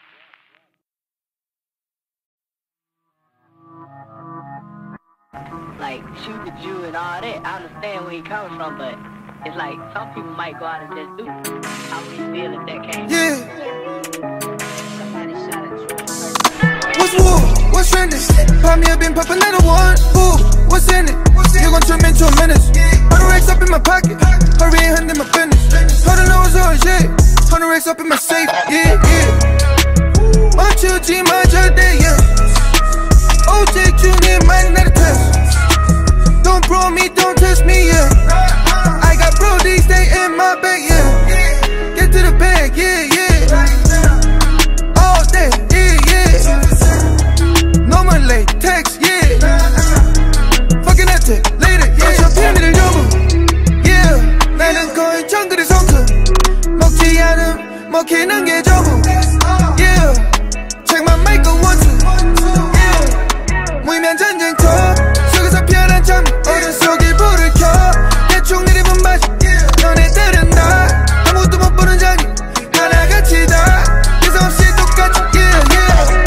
Like shoot the Jew and all that. I understand where he coming from, but it's like some people might go out and just do it. How would you feel if that came? Yeah. Somebody shot at you. What's war? What's trending? Pop me up and pop another one. Ooh, what's in it? You gon' turn me into a menace. Hundred racks up in my pocket. Hurry and handle my business. Hundred hours all shit. Hundred racks up in my safe. Yeah, yeah. My chill G, my chill day, yeah. O J Junior, man, not a test. Don't pro me, don't test me, yeah. I got brodies, stay in my bag, yeah. Get to the bag, yeah, yeah. All day, yeah, yeah. No more late, text, yeah. Fucking at it, later, yeah. 저 피라미드를 여부, yeah. 나는 거의 정글의 성큼. 먹지 않음, 먹히는 게 전부, yeah. Check my mic on one, two, yeah. 무의미한 전쟁터 속에서 피어난 잠 어둠 속에 불을 켜 대충 내리본 바지 너네들은 나 아무도 못 보는 장이 하나같이 다 예상 없이 똑같이 yeah, yeah.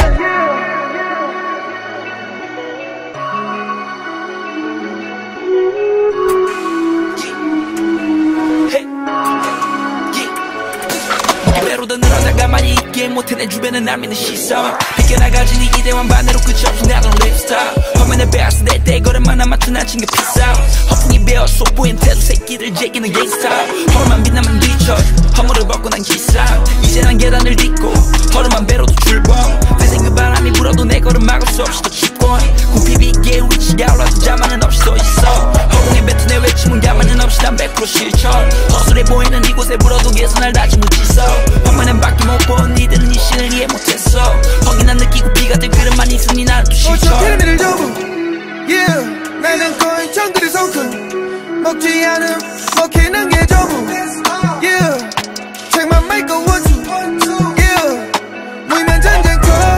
배로도 늘어나가 많이 있게 못해 내 주변은 날 믿는 시선 비껴나가진 이 기대와 반대로 끝이 없이 나던 립스타일 화면에 베었을 때 대거리만 안 맞춰 낮춘 게 비싸 허풍이 베어 쏟보인 태도 새끼들 제기는 갱스타 허름한 빛나면 뒤쳐 허물을 벗고 난 기상 이제 난 계단을 딛고 허름한 배로도 출범 회생 그 바람이 불어도 내 걸음 막을 수 없이 더 춥고 굽히비 있게 위치가 올라서 자만은 없이 서 있어 허공에 뱉은 내 외침은 야만은 없이 난 백 퍼센트 실천 허술해 보이는 이곳에 불어도 계속 날 다지 못했어 화면엔 밖에 못 본 니들은 이 신을 이해 못했어 펑이 난 느끼고 비가 들 그릇만 있으니 나를 또 실천 저 피라미드를 여부, yeah. 나는 거의 정글의 성큼. 먹지 않음, 먹히는 게 전부, yeah. Check my mic on one, two, yeah. 무의미한 전쟁터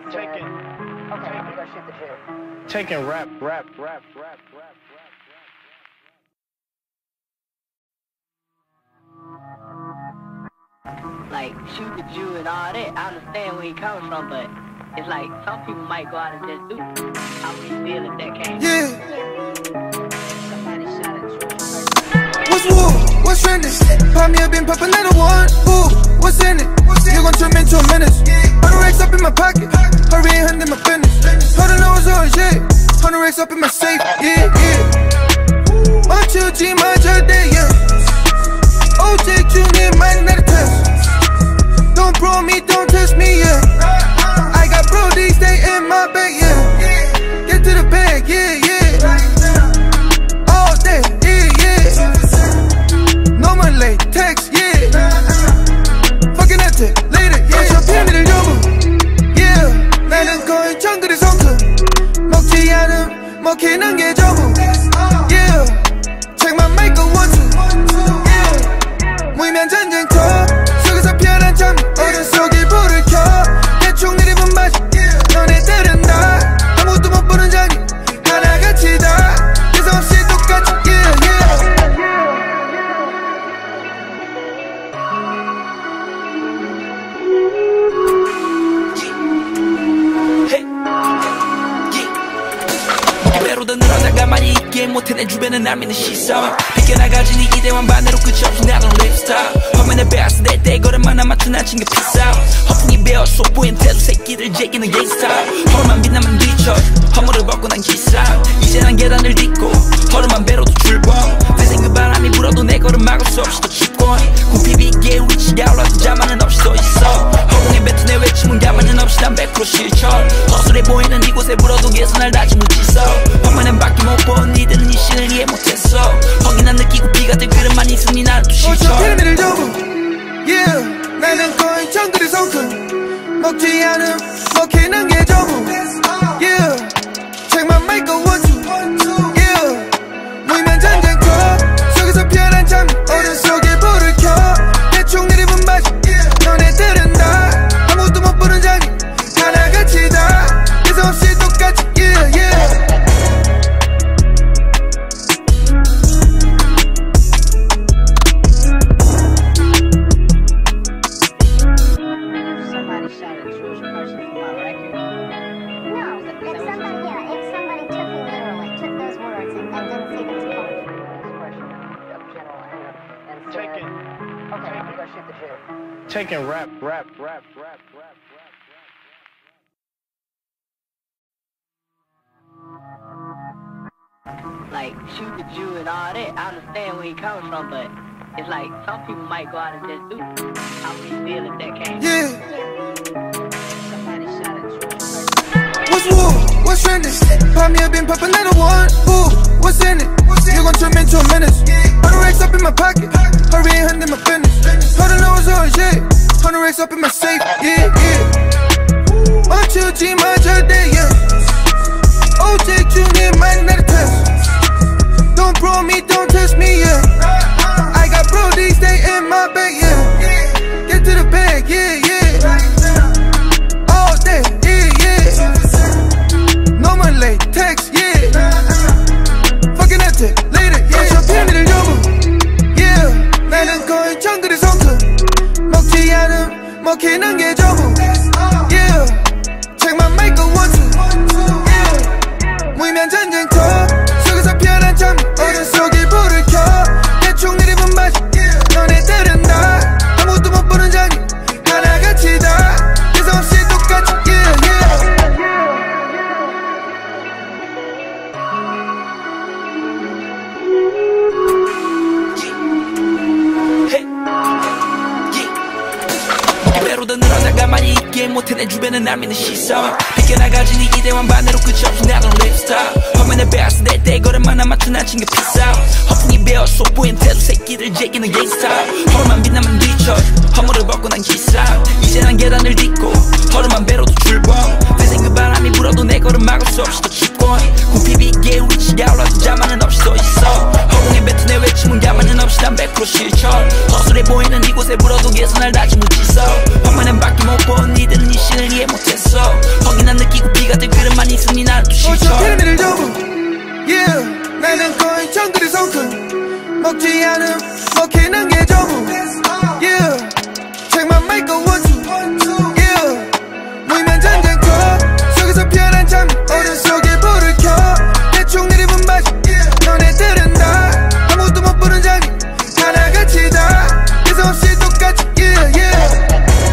Taking. Okay, I'm gonna go shoot the Jew. Taking rap, rap, rap, rap, rap, rap. Like shoot the Jew and all that. I understand where he coming from, but it's like some people might go out and just do it. How would you feel if that came? Yeah. Somebody shot at you. What's war? What's trending? Pop me up and pop another one. Ooh, what's in it? You gon' turn me into a menace. Hundred racks up in my pocket. Hurry and handle my business. Hundred hours all shit. Hundred racks up in my safe. Yeah, yeah. My chill G, my chill day, yeah. O J Junior, mine another test. Don't bro me, don't test me, yeah. I got brodies, they in my bag, yeah. Get to the bag, yeah, yeah. All day, yeah, yeah. No more late text, yeah. Fucking at it, later, yeah. champagne 여부, yeah. 나는 거의 정글의 성큼. 먹지 않음, 먹히는 게 전부, yeah. 책만 make a one two, yeah. 무의미한 전쟁터 속에서 피어난 잠, 어둠 속에 불을 켜. 대충 내리본 바지, 너네들은 나 아무것도 못 보는 자기 하나같이 다 예상 없이 똑같이, yeah, yeah. 배로도 늘어나가 많이 있게 못해 내 주변에 날 믿는 시선 비껴나가진 이 기대와 반대로 끝이 없이 나던 립스타일 화면에 베었을 때 떼거리만 안 맞춘 난 챙겨 피싸 허풍이 배어 쏟보인 태도 새끼들 제끼는 갱스타 허름한 빛나면 뒤쳐 허물을 벗고 난 기상 이제 난 계단을 딛고 허름한 배로도 출범 회생 그 바람이 불어도 내 걸음 막을 수 없이 더 기권 굽히 비게 위치가 올라서 자만은 없이 서있어 허공에 뱉은 내 외침은 가만은 없이 난 백 퍼센트 실천 허술해 보이는 이곳에 불어도 계속 날 다지 묻히서 화면엔 밖에 못 본 니들은 이 신을 이해 못했어 펑이 난 느끼고 피가 들 그릇만 있으니 나를 또 실천 피라미드를 접어, yeah. 나는 거의 정글의 성큼. 먹지 않음, 먹히는 게 전부, yeah. 책만 make a one two, yeah. 무의미한 전쟁터 속에서 피어난 잠, 어둠 속에 불을 켜. 대충 내리본 바지, 너네들은 다 아무것도 못 보는 자기 하나같이 다 예상 없이 똑같이, yeah, yeah. Somebody shot a Jewish person for my record. No, if somebody, yeah, if somebody took me literally, took those words and, and didn't see them as poetry. Expression of general anger and said, Taking. okay, I'm gonna go shoot the Jew. Taking rap, rap, rap, rap, rap, rap. Like shoot the Jew and all that. I understand where he coming from, but it's like some people might go out and just do it. How would you feel if that came? Yeah. Somebody shot at you. What's war? What's trending? Pop me up and pop another one. Ooh, what's in it? You gon' turn me into a menace. Hundred racks up in my pocket. Hurry and handle my business. Hundred hours all shit. Hundred racks up in my safe. Yeah, yeah. My chill G, my chill day, yeah. O J Junior, mine another test. Don't bro me, don't test me, yeah. I got brodies, they in my bag, yeah. Get to the bag, yeah, yeah. All day, yeah, yeah. No more late text, yeah. Fucking at it, later, yeah. champagne 여부, yeah. 나는 거의 정글의 성큼. 먹지 않음, 먹히는 게 전부, yeah. 책만 make a one two, yeah. 무의미한 전쟁터 속에서 피어난 잠, 어둠 속에 불을 켜. 대충 내리본 바지, 너네들은 다 아무것도 못 보는 자기 하나같이 다 예상 없이 똑같이, yeah, yeah. 배로도 늘어나가 많이 있게 못해 내 주변에 날 믿는 시선 비껴나가진 이 기대와 반대로 끝이 없이 나던 립스타일 화면에 베었을 때 떼거리만 안 맞춘 난 챙겨 피싸 허풍이 배어 쏟보인 태도 새끼들 제끼는 갱스타 허름한 빛나면 뒤쳐 허물을 벗고 난 기상 이제 난 계단을 딛고 허름한 배로도 출범 회생 그 바람이 불어도 내 걸음 막을 수 없이 더 기권 굽히 비게 위치가 올라서 자만은 없이 서있어 허공에 뱉은 내 외침은 가만은 없이 난 백 퍼센트 실천 허술해 보이는 이곳에 불어도 계속 날 다지 묻히서 화면엔 밖에 못 본 니들은 이 신을 이해 못했어 펑이 있으니 나는 또 어, 저 시쳐 피라미드를 접어 yeah 나는 거의 정글의 성큰 먹지 않음 먹히는 게 전부 yeah 책만 말 거 원투 yeah 모이면 전쟁터 속에서 피어난 잠 어른 속에 불을 켜 대충 내리분 바지 너네들은 다 아무것도 못 보는 장이 하나같이 다 예상 없이 똑같이 yeah yeah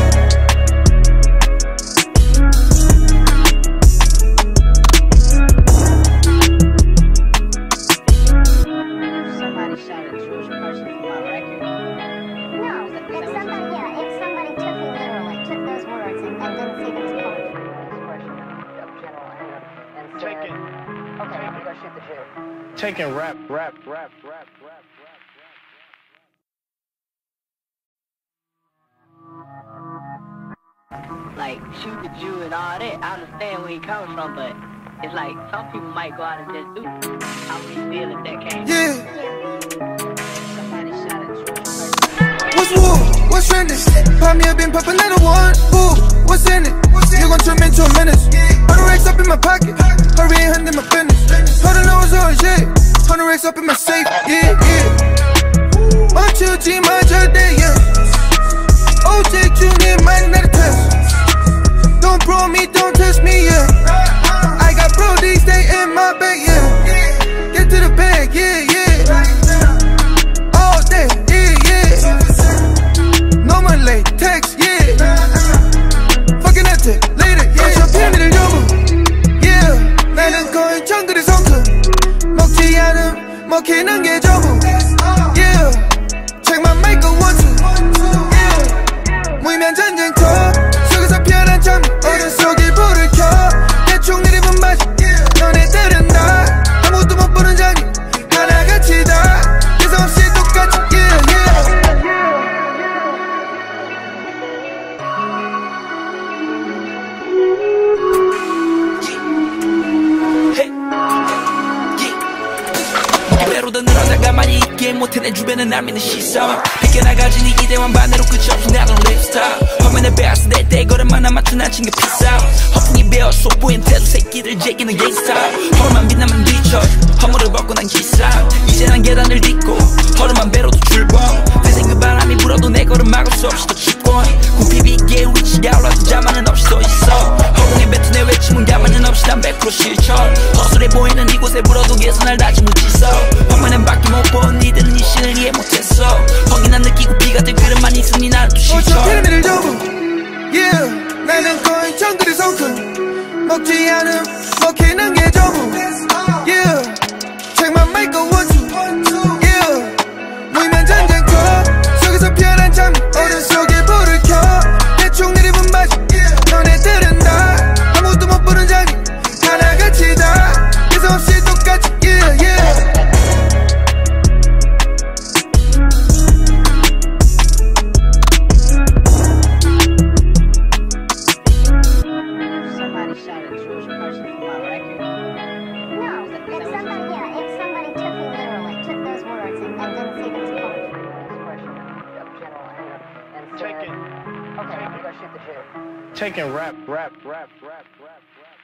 Somebody shot a Jewish person for my record. No, if somebody, yeah, if somebody took me literally, took those words and, and didn't see them as poetry. Expression of general anger and said, Taking, okay, I'm gonna go shoot the Jew. taking rap, rap, rap, rap, rap, rap. Like shoot the Jew and all that. I understand where he coming from, but it's like some people might go out and just do it. How would you feel if that came? yeah Somebody shot a Jewish person. What's war? What's trending? Pop me up and pop another one. Ooh, what's in it? You gon' turn me into a menace. Hundred racks up in my pocket. Hurry and handle my business. Hundred hours all shit. Hundred racks up in my safe. Yeah, yeah. 맞추지 마저 돼, yeah. 오직 중에 많이 나를 test. Don't pro me, don't test me, yeah. I got brodies, stay in my bag, yeah. Get to the bag, yeah, yeah. All day, yeah, yeah. No more late text, yeah. Fucking at it, later, yeah. 저 피라미드를 접어, yeah. 나는 거의 정글의 성큰 먹지 않음 먹히는 게 전부, yeah. 책만 말 거 원투, yeah. 모이면 전쟁터 속에서 피어난 잠 어른 속에 불을 켜 대충 내리분 바지 너네들은 다 아무것도 못 보는 장이 하나같이 다 예상 없이 똑같이 yeah, yeah. 배로도 늘어나가 많이 있게 못해 내 주변에 날 믿는 시선 뺏겨나가진 이 기대와 반대로 끝이 없이 나던 랩스타일 화면에 베었을 때 떼거리만 안 맞춘 나친 게 피싸움 허풍이 베어 쏟보인 태도 새끼들 제기는 갱스타 허름한 빛나면 뒤쳐 허물을 벗고 난 기상 이제 난 계단을 딛고 허름한 배로도 출범 대생 그 바람이 불어도 내 걸음 막을 수 없이 더 집권 굽히비 있게 위치가 올라서 자만은 없이 서 있어 허공에 뱉은 내 외침은 가만은 없이 난 백 퍼센트 실천 허술해 보이는 이곳에 불어도 계속 날 다지 묻his어 화면엔 밖에 못 본 니들은 이 신을 이해 못했어 펑이 난 느끼고 피가 들 그릇만 있으니 나는 또 어, 저 실천 피라미드를 접어 yeah 나는 거의 정글의 성큰 먹지 않음 먹히는 게 전부 yeah 책만 말 거 원투 yeah 모이면 전쟁터 속에서 피어난 잠 어른 속에 불을 켜 대충 내리분 바지 너네들은 다 아무것도 못 보는 장이 하나같이 다 예상 없이 똑같이 yeah yeah Somebody shot a Jewish person for my record. No, if somebody, yeah, if somebody took me literally, took those words and, and didn't see them as poetry. Expression of general anger and said, Taking, okay, I'm gonna go shoot the Jew. taking rap, rap, rap, rap, rap, rap.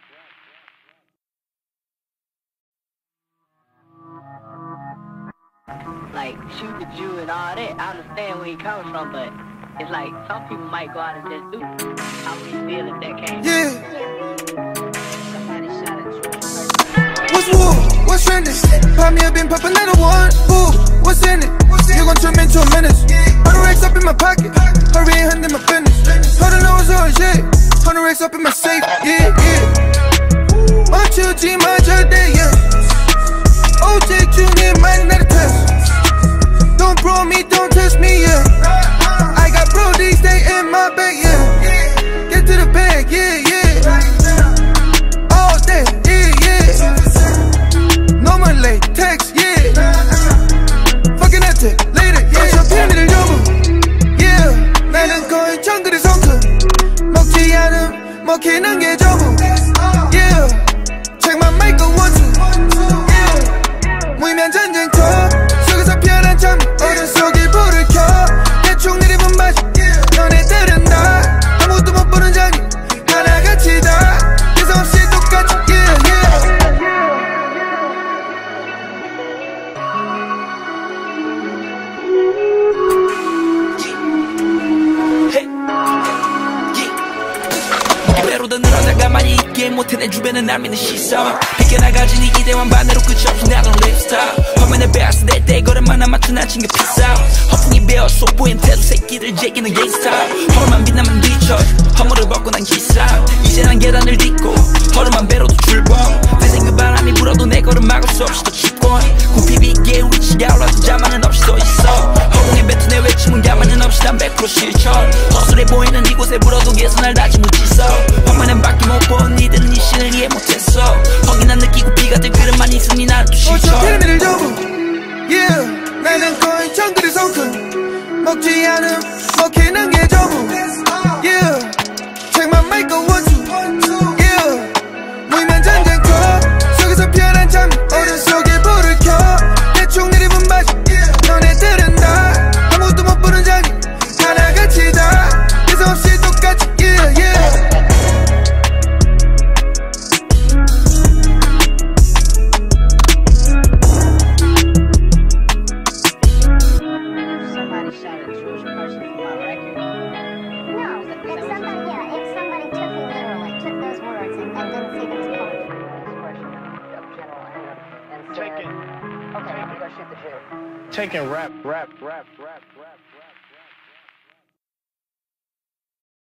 Like shoot the Jew and all that. I understand where he coming from, but it's like some people might go out and just do it. How would you feel if that came? yeah Somebody shot a Jewish person. What's war? What's trending? Pop me up and pop another one. Ooh, what's in it? You gon' turn me into a menace. Hundred racks up in my pocket. Hurry and handle my business. Hundred hours all shit. Hundred racks up in my safe. Yeah, yeah. 맞추지 마저 돼, yeah. 오직 중에 많이 나를 test. Don't pro me, don't test me, yeah. I got brodies, stay in my bag, yeah. Get to the bag, yeah, yeah. All day, yeah, yeah. No more late text, yeah. Fucking at it, later, yeah. 저 피라미드를 접어, yeah. 나는 거의 정글의 성큰 먹지 않음 먹히는 게 전부, yeah. 책만 말 거 원투, yeah. 모이면 전쟁터 속에서 피어난 잠 어른 속에 불을 켜 대충 내리분 바지 너네들은 다 아무것도 못 보는 장이 항상 가만히 있게 못해 내 주변에 날 믿는 시선 해결나가진 이 기대와 반대로 끝이 없이 나던 랩스타일 화면에 베었을 때 대거래만 안 맞춘 난 챙겨 피싸 허풍이 배어 속보인 태도 새끼들 제기는 게이스타일 허름한 빛나면 뒤쳐 허물을 벗고 난 기상 이제 난 계단을 딛고 허름한 배로도 출범 대생 그 바람이 불어도 내 걸음 막을 수 없이 더 춥곤 굽히 비게 우리 치가 올라서 자만은 없이 서 있어 허공에 뱉은 내 외침은 야만은 없이 난 백 퍼센트 실천 허술해 보이는 이곳에 불어도 개선할 다짐 묻지서 화면엔 밖에 못 본 니들은 이 신을 이해 못했어 펑이 난 느끼고 피가 들 그릇만 있으니 나를 또 실천 어, 저 피라미드를 접어 yeah 나는 거의 정글의 성큰 먹지 않음 먹히는 게 전부 yeah 책만 말고 원투 yeah 무의미한 전쟁터 속에서 피어난 잠 어른 속에 불을 켜 대충 내리분 바지 너네들은 다 아무것도 못 보는 장이 하나같이 다 예상 없이 똑같이 yeah yeah Somebody shot a Jewish person for my record. No, if somebody, yeah, if somebody took you literally, took those words and, and didn't see them as poetry. Expression of general anger and said, Taking, okay, I'm gonna go shoot the Jew. taking rap, rap, rap, rap, rap, rap.